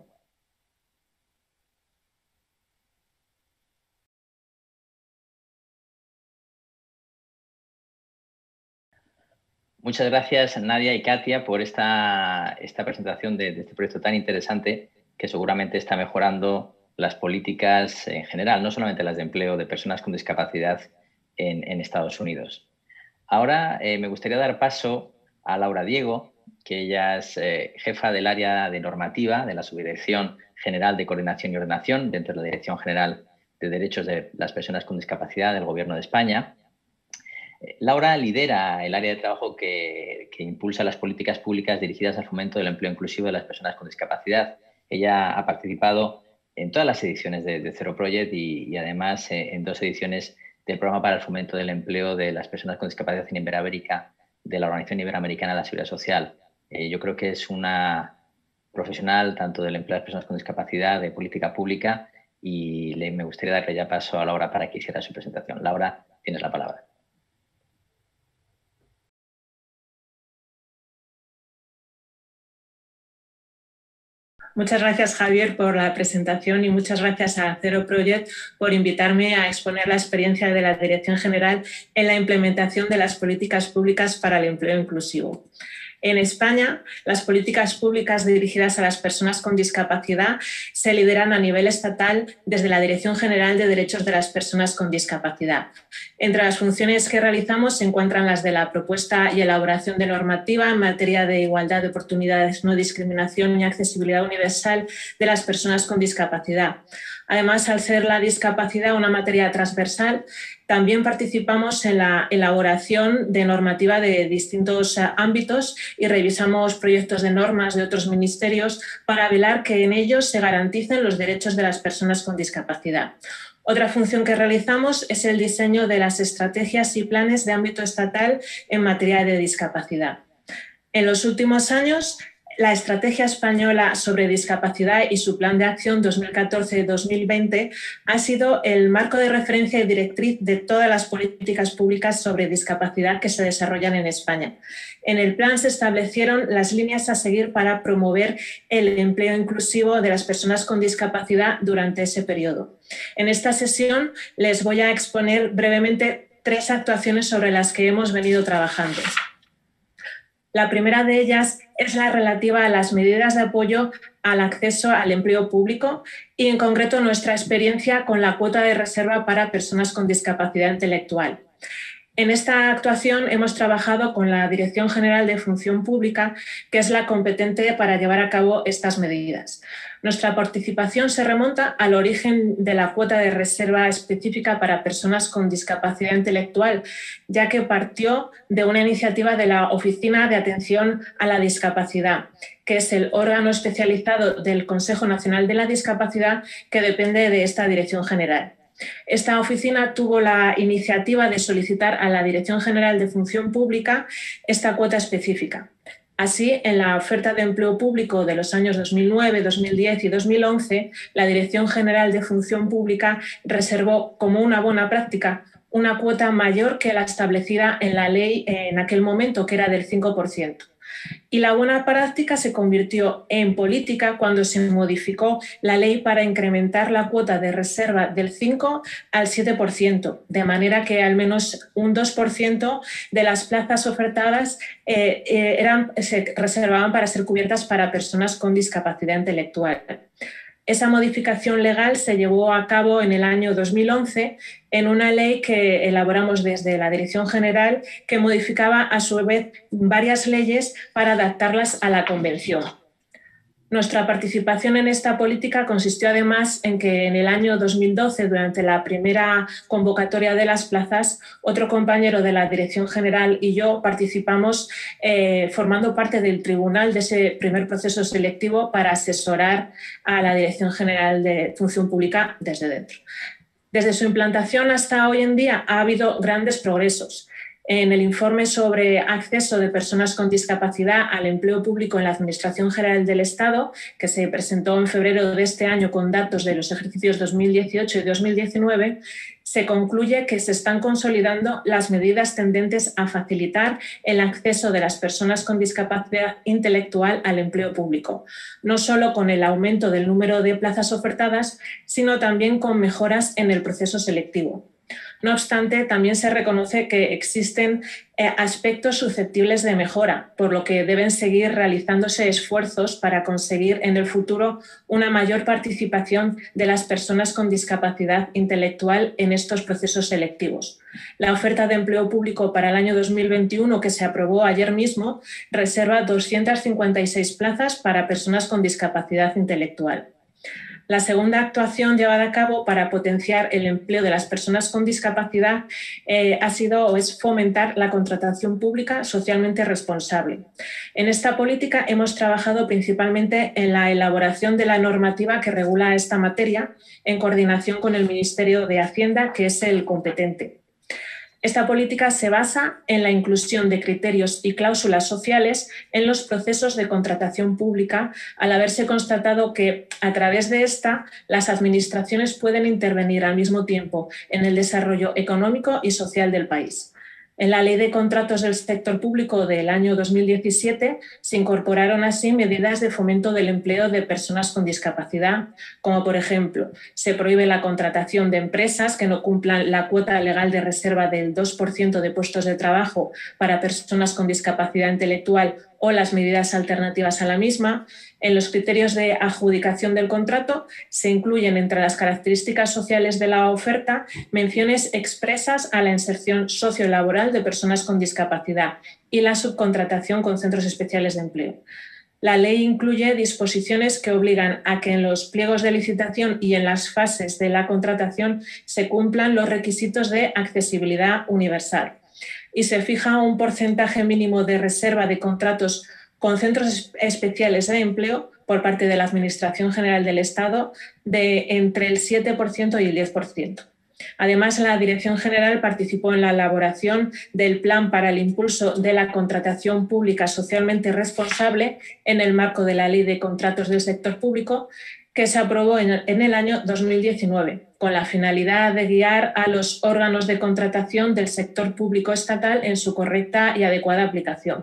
Muchas gracias, Nadia y Katia, por esta, esta presentación de, de este proyecto tan interesante que seguramente está mejorando las políticas en general, no solamente las de empleo de personas con discapacidad en, en Estados Unidos. Ahora eh, me gustaría dar paso a Laura Diego, que ella es eh, jefa del área de normativa de la Subdirección General de Coordinación y Ordenación dentro de la Dirección General de Derechos de las Personas con Discapacidad del Gobierno de España. Eh, Laura lidera el área de trabajo que, que impulsa las políticas públicas dirigidas al fomento del empleo inclusivo de las personas con discapacidad. Ella ha participado en todas las ediciones de, de Zero Project y, y además eh, en dos ediciones del Programa para el Fomento del Empleo de las Personas con Discapacidad en Iberoamérica de la Organización Iberoamericana de la Seguridad Social. Eh, yo creo que es una profesional tanto del empleo de las personas con discapacidad, de política pública, y le, me gustaría darle ya paso a Laura para que hiciera su presentación. Laura, tienes la palabra. Muchas gracias, Javier, por la presentación y muchas gracias a Zero Project por invitarme a exponer la experiencia de la Dirección General en la implementación de las políticas públicas para el empleo inclusivo. En España, las políticas públicas dirigidas a las personas con discapacidad se lideran a nivel estatal desde la Dirección General de Derechos de las Personas con Discapacidad. Entre las funciones que realizamos se encuentran las de la propuesta y elaboración de normativa en materia de igualdad de oportunidades, no discriminación y accesibilidad universal de las personas con discapacidad. Además, al ser la discapacidad una materia transversal, también participamos en la elaboración de normativa de distintos ámbitos y revisamos proyectos de normas de otros ministerios para velar que en ellos se garanticen los derechos de las personas con discapacidad. Otra función que realizamos es el diseño de las estrategias y planes de ámbito estatal en materia de discapacidad. En los últimos años, la Estrategia Española sobre Discapacidad y su Plan de Acción dos mil catorce dos mil veinte ha sido el marco de referencia y directriz de todas las políticas públicas sobre discapacidad que se desarrollan en España. En el plan se establecieron las líneas a seguir para promover el empleo inclusivo de las personas con discapacidad durante ese periodo. En esta sesión les voy a exponer brevemente tres actuaciones sobre las que hemos venido trabajando. La primera de ellas es la relativa a las medidas de apoyo al acceso al empleo público y, en concreto, nuestra experiencia con la cuota de reserva para personas con discapacidad intelectual. En esta actuación hemos trabajado con la Dirección General de Función Pública, que es la competente para llevar a cabo estas medidas. Nuestra participación se remonta al origen de la cuota de reserva específica para personas con discapacidad intelectual, ya que partió de una iniciativa de la Oficina de Atención a la Discapacidad, que es el órgano especializado del Consejo Nacional de la Discapacidad que depende de esta Dirección General. Esta oficina tuvo la iniciativa de solicitar a la Dirección General de Función Pública esta cuota específica. Así, en la oferta de empleo público de los años dos mil nueve, dos mil diez y dos mil once, la Dirección General de Función Pública reservó como una buena práctica una cuota mayor que la establecida en la ley en aquel momento, que era del cinco por ciento. Y la buena práctica se convirtió en política cuando se modificó la ley para incrementar la cuota de reserva del cinco al siete por ciento, de manera que al menos un dos por ciento de las plazas ofertadas eh, eh, eran, se reservaban para ser cubiertas para personas con discapacidad intelectual. Esa modificación legal se llevó a cabo en el año dos mil once en una ley que elaboramos desde la Dirección General, que modificaba a su vez varias leyes para adaptarlas a la Convención. Nuestra participación en esta política consistió además en que en el año dos mil doce, durante la primera convocatoria de las plazas, otro compañero de la Dirección General y yo participamos eh, formando parte del tribunal de ese primer proceso selectivo para asesorar a la Dirección General de Función Pública desde dentro. Desde su implantación hasta hoy en día ha habido grandes progresos. En el informe sobre acceso de personas con discapacidad al empleo público en la Administración General del Estado, que se presentó en febrero de este año con datos de los ejercicios dos mil dieciocho y dos mil diecinueve, se concluye que se están consolidando las medidas tendentes a facilitar el acceso de las personas con discapacidad intelectual al empleo público, no solo con el aumento del número de plazas ofertadas, sino también con mejoras en el proceso selectivo. No obstante, también se reconoce que existen eh, aspectos susceptibles de mejora, por lo que deben seguir realizándose esfuerzos para conseguir en el futuro una mayor participación de las personas con discapacidad intelectual en estos procesos selectivos. La oferta de empleo público para el año dos mil veintiuno, que se aprobó ayer mismo, reserva doscientas cincuenta y seis plazas para personas con discapacidad intelectual. La segunda actuación llevada a cabo para potenciar el empleo de las personas con discapacidad eh, ha sido o es fomentar la contratación pública socialmente responsable. En esta política hemos trabajado principalmente en la elaboración de la normativa que regula esta materia, en coordinación con el Ministerio de Hacienda, que es el competente. Esta política se basa en la inclusión de criterios y cláusulas sociales en los procesos de contratación pública, al haberse constatado que, a través de esta, las administraciones pueden intervenir al mismo tiempo en el desarrollo económico y social del país. En la Ley de Contratos del Sector Público del año dos mil diecisiete se incorporaron así medidas de fomento del empleo de personas con discapacidad, como por ejemplo, se prohíbe la contratación de empresas que no cumplan la cuota legal de reserva del dos por ciento de puestos de trabajo para personas con discapacidad intelectual o las medidas alternativas a la misma. En los criterios de adjudicación del contrato se incluyen entre las características sociales de la oferta menciones expresas a la inserción sociolaboral de personas con discapacidad y la subcontratación con centros especiales de empleo. La ley incluye disposiciones que obligan a que en los pliegos de licitación y en las fases de la contratación se cumplan los requisitos de accesibilidad universal y se fija un porcentaje mínimo de reserva de contratos con centros especiales de empleo por parte de la Administración General del Estado de entre el siete por ciento y el diez por ciento. Además, la Dirección General participó en la elaboración del Plan para el Impulso de la Contratación Pública Socialmente Responsable en el marco de la Ley de Contratos del Sector Público, que se aprobó en el año dos mil diecinueve, con la finalidad de guiar a los órganos de contratación del sector público estatal en su correcta y adecuada aplicación.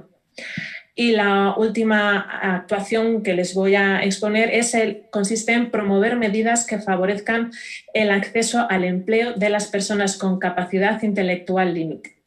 Y la última actuación que les voy a exponer es el, consiste en promover medidas que favorezcan el acceso al empleo de las personas con capacidad intelectual límite.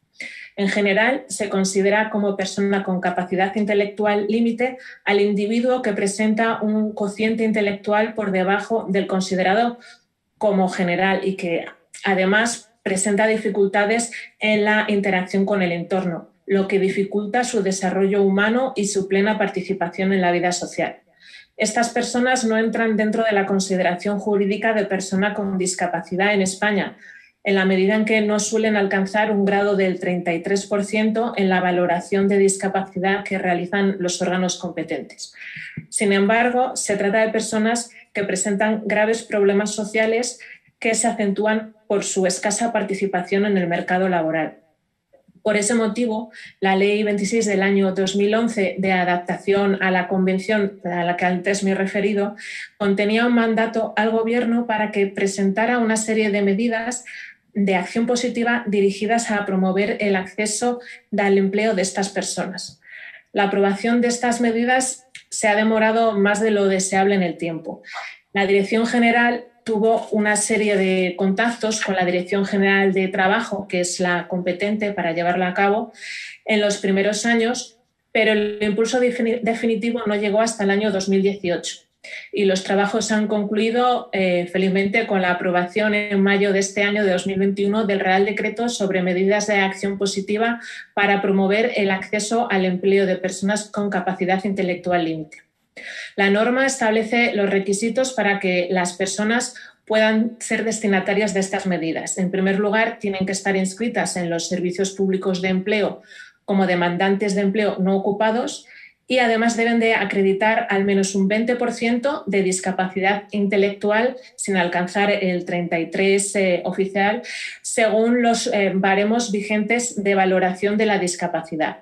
En general, se considera como persona con capacidad intelectual límite al individuo que presenta un cociente intelectual por debajo del considerado como general y que además presenta dificultades en la interacción con el entorno, lo que dificulta su desarrollo humano y su plena participación en la vida social. Estas personas no entran dentro de la consideración jurídica de persona con discapacidad en España, en la medida en que no suelen alcanzar un grado del treinta y tres por ciento en la valoración de discapacidad que realizan los órganos competentes. Sin embargo, se trata de personas que presentan graves problemas sociales que se acentúan por su escasa participación en el mercado laboral. Por ese motivo, la Ley veintiséis del año dos mil once de adaptación a la Convención a la que antes me he referido contenía un mandato al Gobierno para que presentara una serie de medidas de acción positiva dirigidas a promover el acceso al empleo de estas personas. La aprobación de estas medidas se ha demorado más de lo deseable en el tiempo. La Dirección General tuvo una serie de contactos con la Dirección General de Trabajo, que es la competente para llevarla a cabo, en los primeros años, pero el impulso definitivo no llegó hasta el año dos mil dieciocho. Y los trabajos han concluido eh, felizmente con la aprobación en mayo de este año de dos mil veintiuno del Real Decreto sobre medidas de acción positiva para promover el acceso al empleo de personas con capacidad intelectual límite. La norma establece los requisitos para que las personas puedan ser destinatarias de estas medidas. En primer lugar, tienen que estar inscritas en los servicios públicos de empleo como demandantes de empleo no ocupados y además deben de acreditar al menos un veinte por ciento de discapacidad intelectual sin alcanzar el treinta y tres por ciento eh, oficial según los eh, baremos vigentes de valoración de la discapacidad.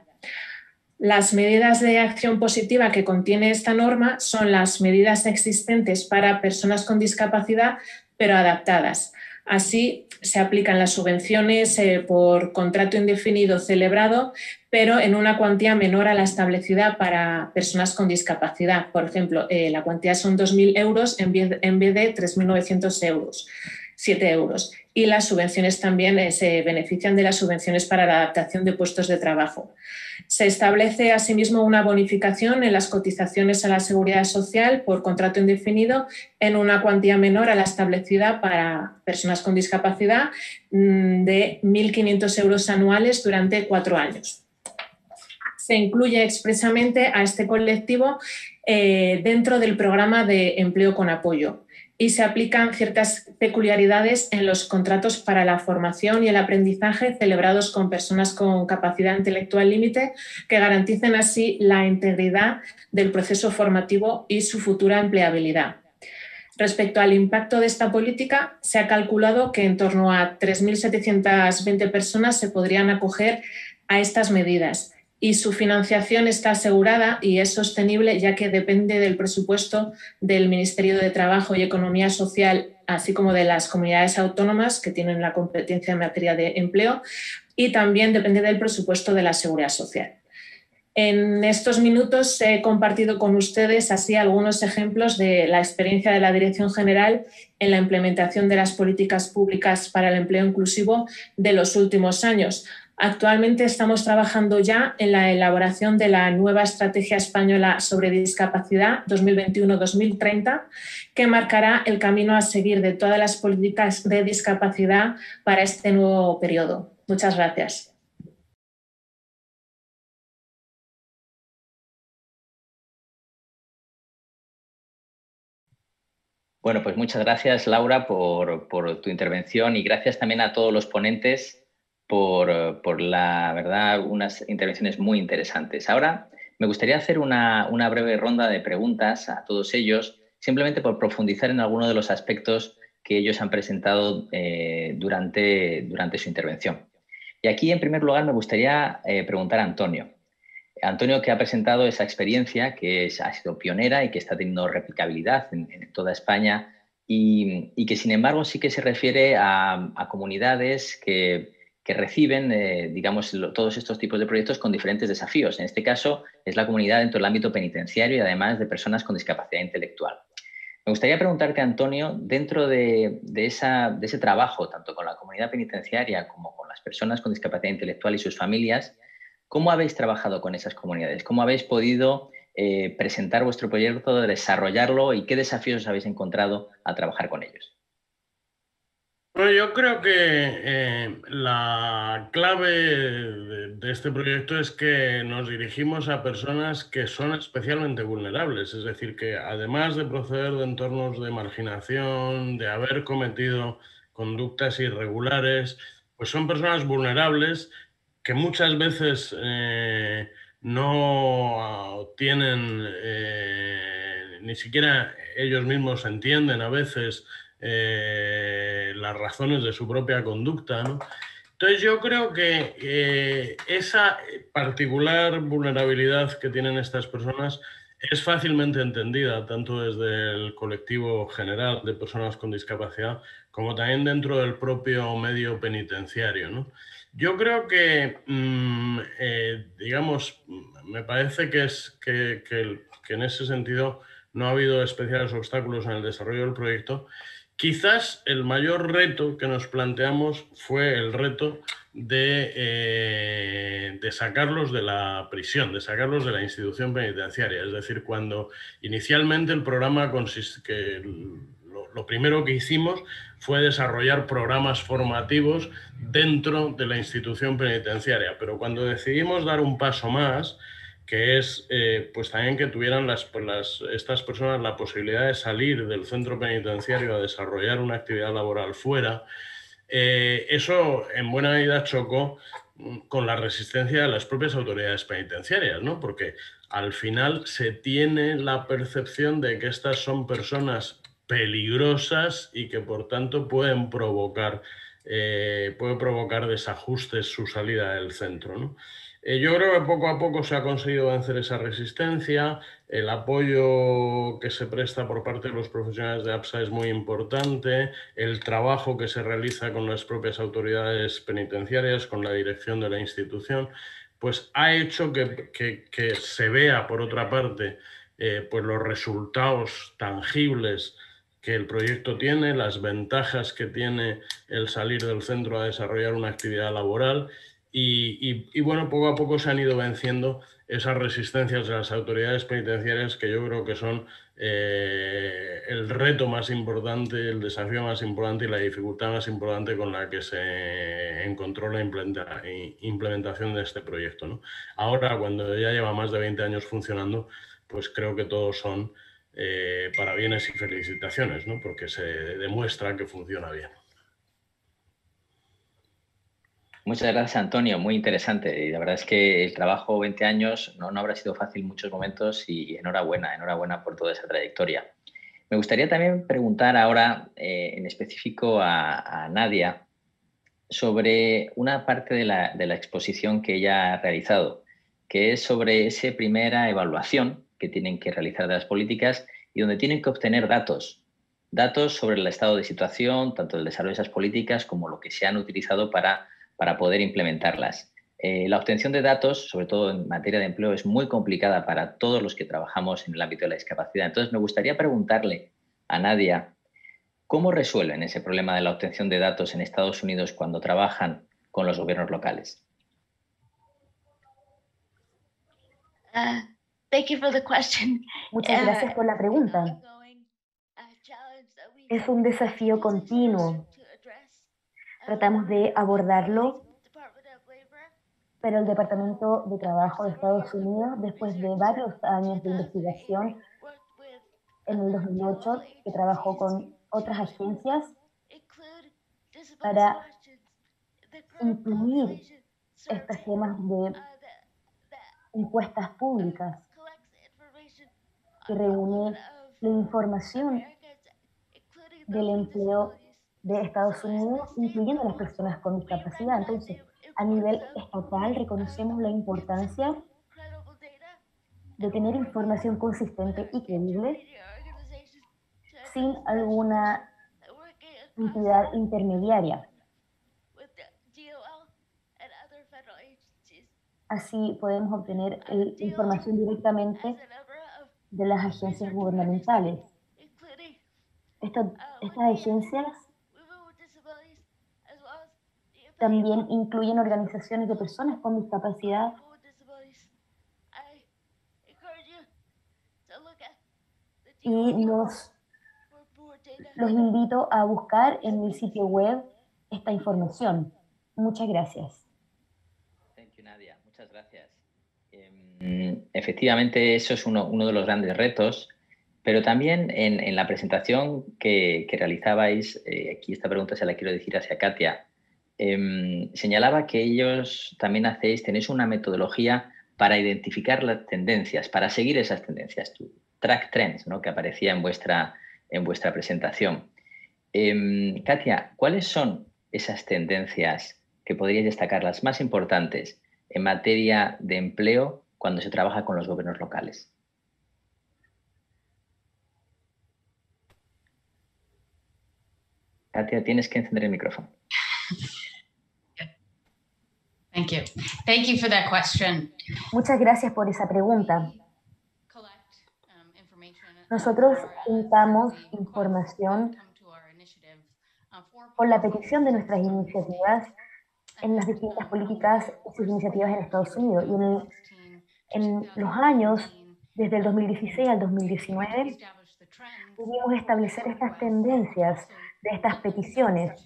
Las medidas de acción positiva que contiene esta norma son las medidas existentes para personas con discapacidad, pero adaptadas. Así, se aplican las subvenciones eh, por contrato indefinido celebrado, pero en una cuantía menor a la establecida para personas con discapacidad. Por ejemplo, eh, la cuantía son dos mil euros en vez, en vez de tres mil novecientos euros, siete euros. Y las subvenciones también eh, se benefician de las subvenciones para la adaptación de puestos de trabajo. Se establece asimismo una bonificación en las cotizaciones a la Seguridad Social por contrato indefinido en una cuantía menor a la establecida para personas con discapacidad de mil quinientos euros anuales durante cuatro años. Se incluye expresamente a este colectivo eh, dentro del programa de empleo con apoyo y se aplican ciertas peculiaridades en los contratos para la formación y el aprendizaje celebrados con personas con capacidad intelectual límite que garanticen así la integridad del proceso formativo y su futura empleabilidad. Respecto al impacto de esta política, se ha calculado que en torno a tres mil setecientas veinte personas se podrían acoger a estas medidas y su financiación está asegurada y es sostenible ya que depende del presupuesto del Ministerio de Trabajo y Economía Social, así como de las comunidades autónomas que tienen la competencia en materia de empleo y también depende del presupuesto de la Seguridad Social. En estos minutos he compartido con ustedes así algunos ejemplos de la experiencia de la Dirección General en la implementación de las políticas públicas para el empleo inclusivo de los últimos años. Actualmente estamos trabajando ya en la elaboración de la nueva Estrategia Española sobre Discapacidad dos mil veintiuno dos mil treinta, que marcará el camino a seguir de todas las políticas de discapacidad para este nuevo periodo. Muchas gracias. Bueno, pues muchas gracias, Laura, por, por tu intervención y gracias también a todos los ponentes por, por la verdad, unas intervenciones muy interesantes. Ahora me gustaría hacer una, una breve ronda de preguntas a todos ellos, simplemente por profundizar en alguno de los aspectos que ellos han presentado eh, durante, durante su intervención. Y aquí, en primer lugar, me gustaría eh, preguntar a Antonio. Antonio, que ha presentado esa experiencia, que es, ha sido pionera y que está teniendo replicabilidad en, en toda España y, y que, sin embargo, sí que se refiere a, a comunidades que, que reciben, eh, digamos, lo, todos estos tipos de proyectos con diferentes desafíos. En este caso, es la comunidad dentro del ámbito penitenciario y, además, de personas con discapacidad intelectual. Me gustaría preguntarte, Antonio, dentro de, de, esa, de ese trabajo, tanto con la comunidad penitenciaria como con las personas con discapacidad intelectual y sus familias, ¿cómo habéis trabajado con esas comunidades? ¿Cómo habéis podido eh, presentar vuestro proyecto, desarrollarlo y qué desafíos habéis encontrado al trabajar con ellos? Bueno, yo creo que eh, la clave de, de este proyecto es que nos dirigimos a personas que son especialmente vulnerables, es decir, que además de proceder de entornos de marginación, de haber cometido conductas irregulares, pues son personas vulnerables que muchas veces eh, no tienen, eh, ni siquiera ellos mismos entienden a veces Eh, las razones de su propia conducta, ¿no? Entonces yo creo que eh, esa particular vulnerabilidad que tienen estas personas es fácilmente entendida, tanto desde el colectivo general de personas con discapacidad como también dentro del propio medio penitenciario, ¿no? Yo creo que, mmm, eh, digamos, me parece que, es, que, que, que en ese sentido no ha habido especiales obstáculos en el desarrollo del proyecto. Quizás el mayor reto que nos planteamos fue el reto de, eh, de sacarlos de la prisión, de sacarlos de la institución penitenciaria. Es decir, cuando inicialmente el programa consiste, que lo, lo primero que hicimos fue desarrollar programas formativos dentro de la institución penitenciaria, pero cuando decidimos dar un paso más, que es eh, pues también que tuvieran las, pues las, estas personas la posibilidad de salir del centro penitenciario a desarrollar una actividad laboral fuera, eh, eso en buena medida chocó con la resistencia de las propias autoridades penitenciarias, ¿no? Porque al final se tiene la percepción de que estas son personas peligrosas y que por tanto pueden provocar, eh, puede provocar desajustes su salida del centro, ¿no? Eh, yo creo que poco a poco se ha conseguido vencer esa resistencia. El apoyo que se presta por parte de los profesionales de APSA es muy importante. El trabajo que se realiza con las propias autoridades penitenciarias, con la dirección de la institución, pues ha hecho que, que, que se vea, por otra parte, eh, pues los resultados tangibles que el proyecto tiene, las ventajas que tiene el salir del centro a desarrollar una actividad laboral. Y, y, y bueno, poco a poco se han ido venciendo esas resistencias de las autoridades penitenciarias que yo creo que son eh, el reto más importante, el desafío más importante y la dificultad más importante con la que se encontró la implementa, implementación de este proyecto, ¿no? Ahora, cuando ya lleva más de veinte años funcionando, pues creo que todos son eh, parabienes y felicitaciones, ¿no? Porque se demuestra que funciona bien. Muchas gracias, Antonio. Muy interesante. Y la verdad es que el trabajo veinte años no, no habrá sido fácil en muchos momentos y enhorabuena, enhorabuena por toda esa trayectoria. Me gustaría también preguntar ahora eh, en específico a, a Nadia sobre una parte de la, de la exposición que ella ha realizado, que es sobre esa primera evaluación que tienen que realizar de las políticas y donde tienen que obtener datos, datos sobre el estado de situación, tanto del desarrollo de esas políticas como lo que se han utilizado para para poder implementarlas. Eh, la obtención de datos, sobre todo en materia de empleo, es muy complicada para todos los que trabajamos en el ámbito de la discapacidad. Entonces, me gustaría preguntarle a Nadia, ¿cómo resuelven ese problema de la obtención de datos en Estados Unidos cuando trabajan con los gobiernos locales? Uh, thank you for the question. Muchas gracias por la pregunta. Es un desafío continuo. Tratamos de abordarlo, pero el Departamento de Trabajo de Estados Unidos, después de varios años de investigación, en el dos mil ocho, que trabajó con otras agencias para incluir estos temas de encuestas públicas, que reúne la información del empleo de Estados Unidos, incluyendo a las personas con discapacidad. Entonces, a nivel estatal reconocemos la importancia de tener información consistente y creíble sin alguna entidad intermediaria. Así podemos obtener información directamente de las agencias gubernamentales. Esta- uh, estas with me, agencias women with disabilities, as well as the también incluyen organizaciones de personas con discapacidad people with disabilities. I encourage you to look at the y D O R nos, for more data. los invito a buscar en el sitio web esta información. Muchas gracias. Thank you, Nadia. Muchas gracias. Em, efectivamente, eso es uno, uno de los grandes retos, pero también en, en la presentación que, que realizabais, eh, aquí esta pregunta se la quiero decir hacia Katia, em, señalaba que ellos también hacéis, tenéis una metodología para identificar las tendencias, para seguir esas tendencias, tu track trends, ¿no?, que aparecía en vuestra, en vuestra presentación. Em, Katia, ¿cuáles son esas tendencias que podríais destacar, las más importantes en materia de empleo cuando se trabaja con los gobiernos locales? Katia, tienes que encender el micrófono. Thank you. Thank you for that question. Muchas gracias por esa pregunta. Nosotros juntamos información con la petición de nuestras iniciativas en las distintas políticas y sus iniciativas en Estados Unidos. Y en, el, en los años, desde el dos mil dieciséis al dos mil diecinueve, pudimos establecer estas tendencias de estas peticiones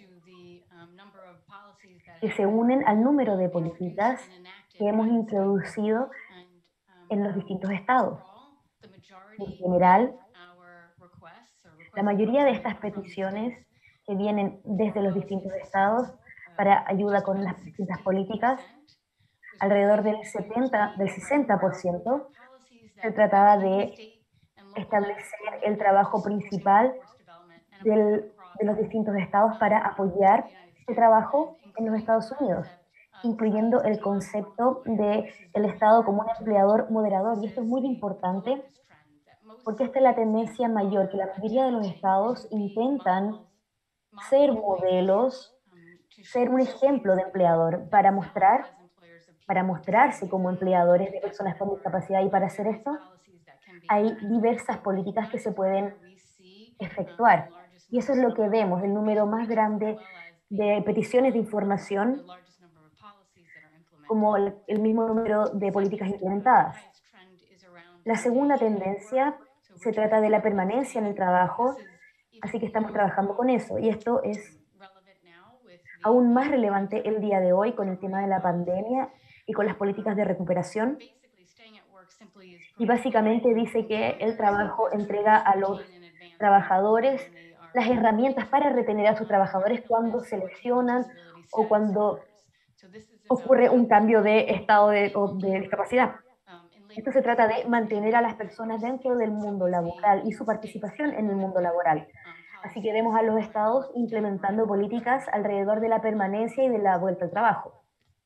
que se unen al número de políticas que hemos introducido en los distintos estados. En general, la mayoría de estas peticiones que vienen desde los distintos estados para ayuda con las distintas políticas, alrededor del setenta, del sesenta por ciento, se trataba de establecer el trabajo principal del, de los distintos estados para apoyar este trabajo en los Estados Unidos, incluyendo el concepto de el Estado como un empleador moderador. Y esto es muy importante porque esta es la tendencia mayor, que la mayoría de los estados intentan ser modelos, ser un ejemplo de empleador para mostrar, para mostrarse como empleadores de personas con discapacidad. Y para hacer esto hay diversas políticas que se pueden efectuar. Y eso es lo que vemos, el número más grande de peticiones de información, como el, el mismo número de políticas implementadas. La segunda tendencia se trata de la permanencia en el trabajo, así que estamos trabajando con eso. Y esto es aún más relevante el día de hoy con el tema de la pandemia y con las políticas de recuperación. Y básicamente dice que el trabajo entrega a los trabajadores las herramientas para retener a sus trabajadores cuando se lesionan o cuando ocurre un cambio de estado de, o de discapacidad. Esto se trata de mantener a las personas dentro del mundo laboral y su participación en el mundo laboral. Así que vemos a los estados implementando políticas alrededor de la permanencia y de la vuelta al trabajo.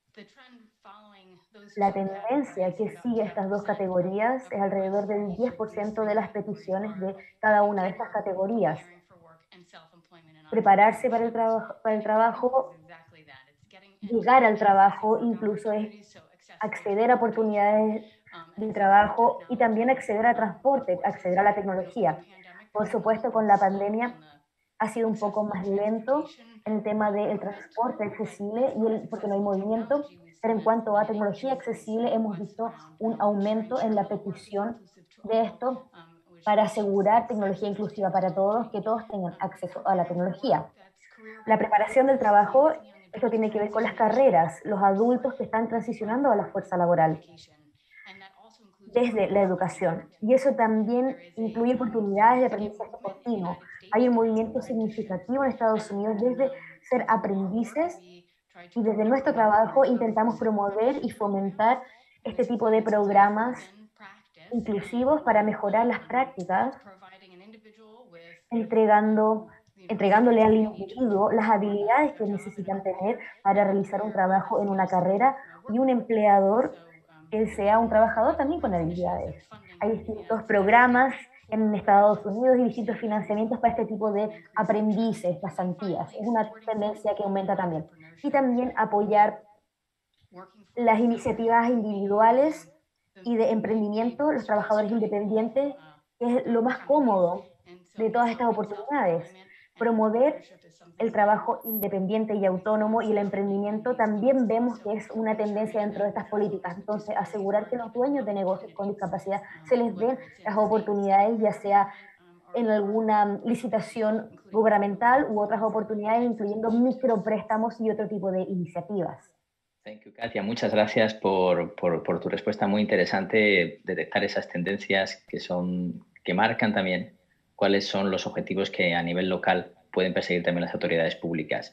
La tendencia que sigue estas dos categorías es alrededor del diez por ciento de las peticiones de cada una de estas categorías. Prepararse para el, trabajo, para el trabajo, llegar al trabajo, incluso es acceder a oportunidades de trabajo y también acceder a transporte, acceder a la tecnología. Por supuesto, con la pandemia ha sido un poco más lento en el tema del transporte accesible y el, porque no hay movimiento, pero en cuanto a tecnología accesible hemos visto un aumento en la petición de esto para asegurar tecnología inclusiva para todos, que todos tengan acceso a la tecnología. La preparación del trabajo, esto tiene que ver con las carreras, los adultos que están transicionando a la fuerza laboral desde la educación. Y eso también incluye oportunidades de aprendizaje continuo. Hay un movimiento significativo en Estados Unidos desde ser aprendices y desde nuestro trabajo intentamos promover y fomentar este tipo de programas inclusivos para mejorar las prácticas, entregando, entregándole al individuo las habilidades que necesitan tener para realizar un trabajo en una carrera y un empleador que sea un trabajador también con habilidades. Hay distintos programas en Estados Unidos y distintos financiamientos para este tipo de aprendices, pasantías. Es una tendencia que aumenta también. Y también apoyar las iniciativas individuales y de emprendimiento, los trabajadores independientes, que es lo más cómodo de todas estas oportunidades. Promover el trabajo independiente y autónomo y el emprendimiento también vemos que es una tendencia dentro de estas políticas. Entonces, asegurar que los dueños de negocios con discapacidad se les den las oportunidades, ya sea en alguna licitación gubernamental u otras oportunidades, incluyendo micropréstamos y otro tipo de iniciativas. Thank you, Katia. Muchas gracias por, por, por tu respuesta muy interesante, detectar esas tendencias que, son, que marcan también cuáles son los objetivos que a nivel local pueden perseguir también las autoridades públicas.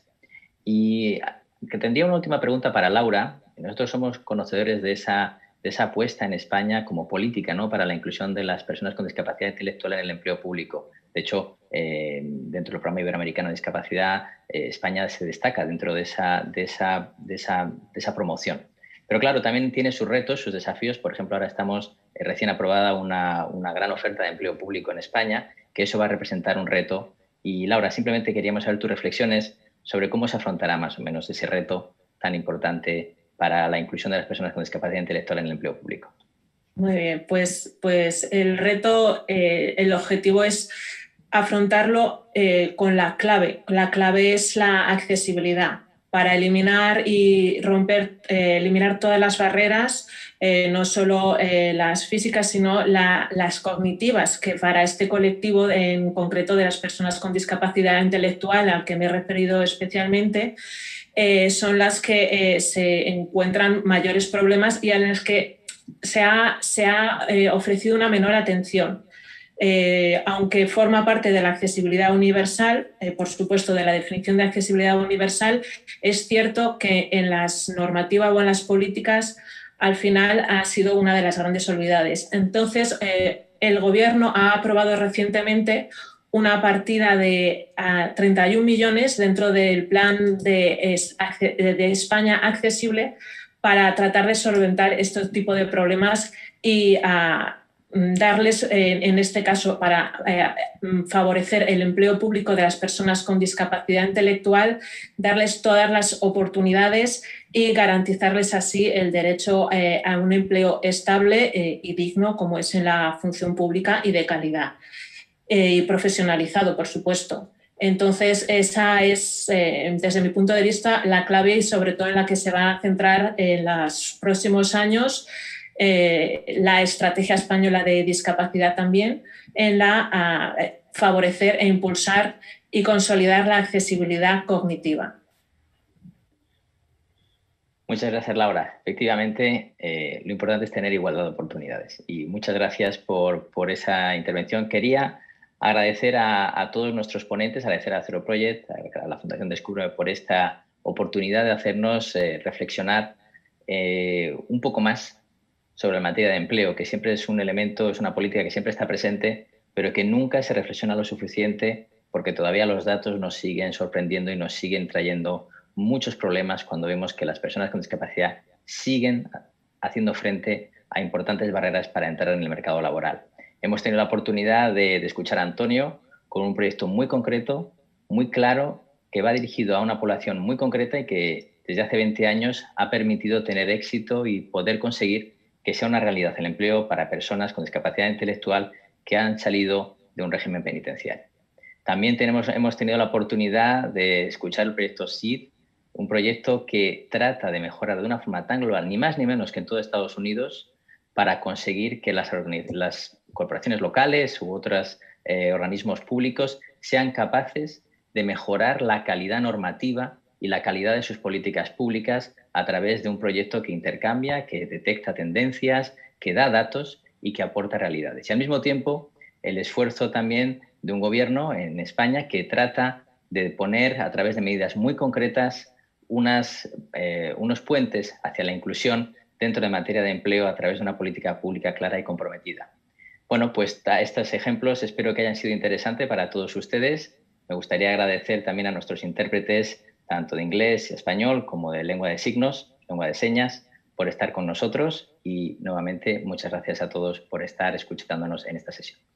Y que tendría una última pregunta para Laura. Nosotros somos conocedores de esa, de esa apuesta en España como política, ¿no?, para la inclusión de las personas con discapacidad intelectual en el empleo público. De hecho, eh, dentro del programa iberoamericano de discapacidad, eh, España se destaca dentro de esa, de, esa, de, esa, de esa promoción. Pero claro, también tiene sus retos, sus desafíos. Por ejemplo, ahora estamos eh, recién aprobada una, una gran oferta de empleo público en España, que eso va a representar un reto. Y Laura, simplemente queríamos saber tus reflexiones sobre cómo se afrontará más o menos ese reto tan importante para la inclusión de las personas con discapacidad intelectual en el empleo público. Muy bien, pues, pues el reto, eh, el objetivo es afrontarlo eh, con la clave. La clave es la accesibilidad, para eliminar y romper, eh, eliminar todas las barreras, eh, no solo eh, las físicas, sino la, las cognitivas, que para este colectivo en concreto de las personas con discapacidad intelectual, al que me he referido especialmente, eh, son las que eh, se encuentran mayores problemas y a las que se ha, se ha eh, ofrecido una menor atención. Eh, aunque forma parte de la accesibilidad universal, eh, por supuesto de la definición de accesibilidad universal, es cierto que en las normativas o en las políticas al final ha sido una de las grandes olvidadas. Entonces, eh, el Gobierno ha aprobado recientemente una partida de uh, treinta y un millones dentro del plan de, de España Accesible para tratar de solventar este tipo de problemas y uh, darles, eh, en este caso, para eh, favorecer el empleo público de las personas con discapacidad intelectual, darles todas las oportunidades y garantizarles así el derecho eh, a un empleo estable eh, y digno, como es en la función pública y de calidad. Eh, y profesionalizado, por supuesto. Entonces, esa es, eh, desde mi punto de vista, la clave y sobre todo en la que se va a centrar en los próximos años eh, la estrategia española de discapacidad también, en la a favorecer e impulsar y consolidar la accesibilidad cognitiva. Muchas gracias, Laura. Efectivamente, eh, lo importante es tener igualdad de oportunidades. Y muchas gracias por, por esa intervención. Quería agradecer a, a todos nuestros ponentes, agradecer a Zero Project, a, a la Fundación Descúbreme por esta oportunidad de hacernos eh, reflexionar eh, un poco más sobre la materia de empleo, que siempre es un elemento, es una política que siempre está presente, pero que nunca se reflexiona lo suficiente porque todavía los datos nos siguen sorprendiendo y nos siguen trayendo muchos problemas cuando vemos que las personas con discapacidad siguen haciendo frente a importantes barreras para entrar en el mercado laboral. Hemos tenido la oportunidad de, de escuchar a Antonio con un proyecto muy concreto, muy claro, que va dirigido a una población muy concreta y que desde hace veinte años ha permitido tener éxito y poder conseguir que sea una realidad el empleo para personas con discapacidad intelectual que han salido de un régimen penitenciario. También tenemos, hemos tenido la oportunidad de escuchar el proyecto S I D, un proyecto que trata de mejorar de una forma tan global, ni más ni menos que en todo Estados Unidos, para conseguir que las, las corporaciones locales u otros eh, organismos públicos sean capaces de mejorar la calidad normativa y la calidad de sus políticas públicas a través de un proyecto que intercambia, que detecta tendencias, que da datos y que aporta realidades. Y al mismo tiempo, el esfuerzo también de un gobierno en España que trata de poner a través de medidas muy concretas unas, eh, unos puentes hacia la inclusión dentro de materia de empleo a través de una política pública clara y comprometida. Bueno, pues estos ejemplos espero que hayan sido interesantes para todos ustedes. Me gustaría agradecer también a nuestros intérpretes, tanto de inglés y español como de lengua de signos, lengua de señas, por estar con nosotros y nuevamente muchas gracias a todos por estar escuchándonos en esta sesión.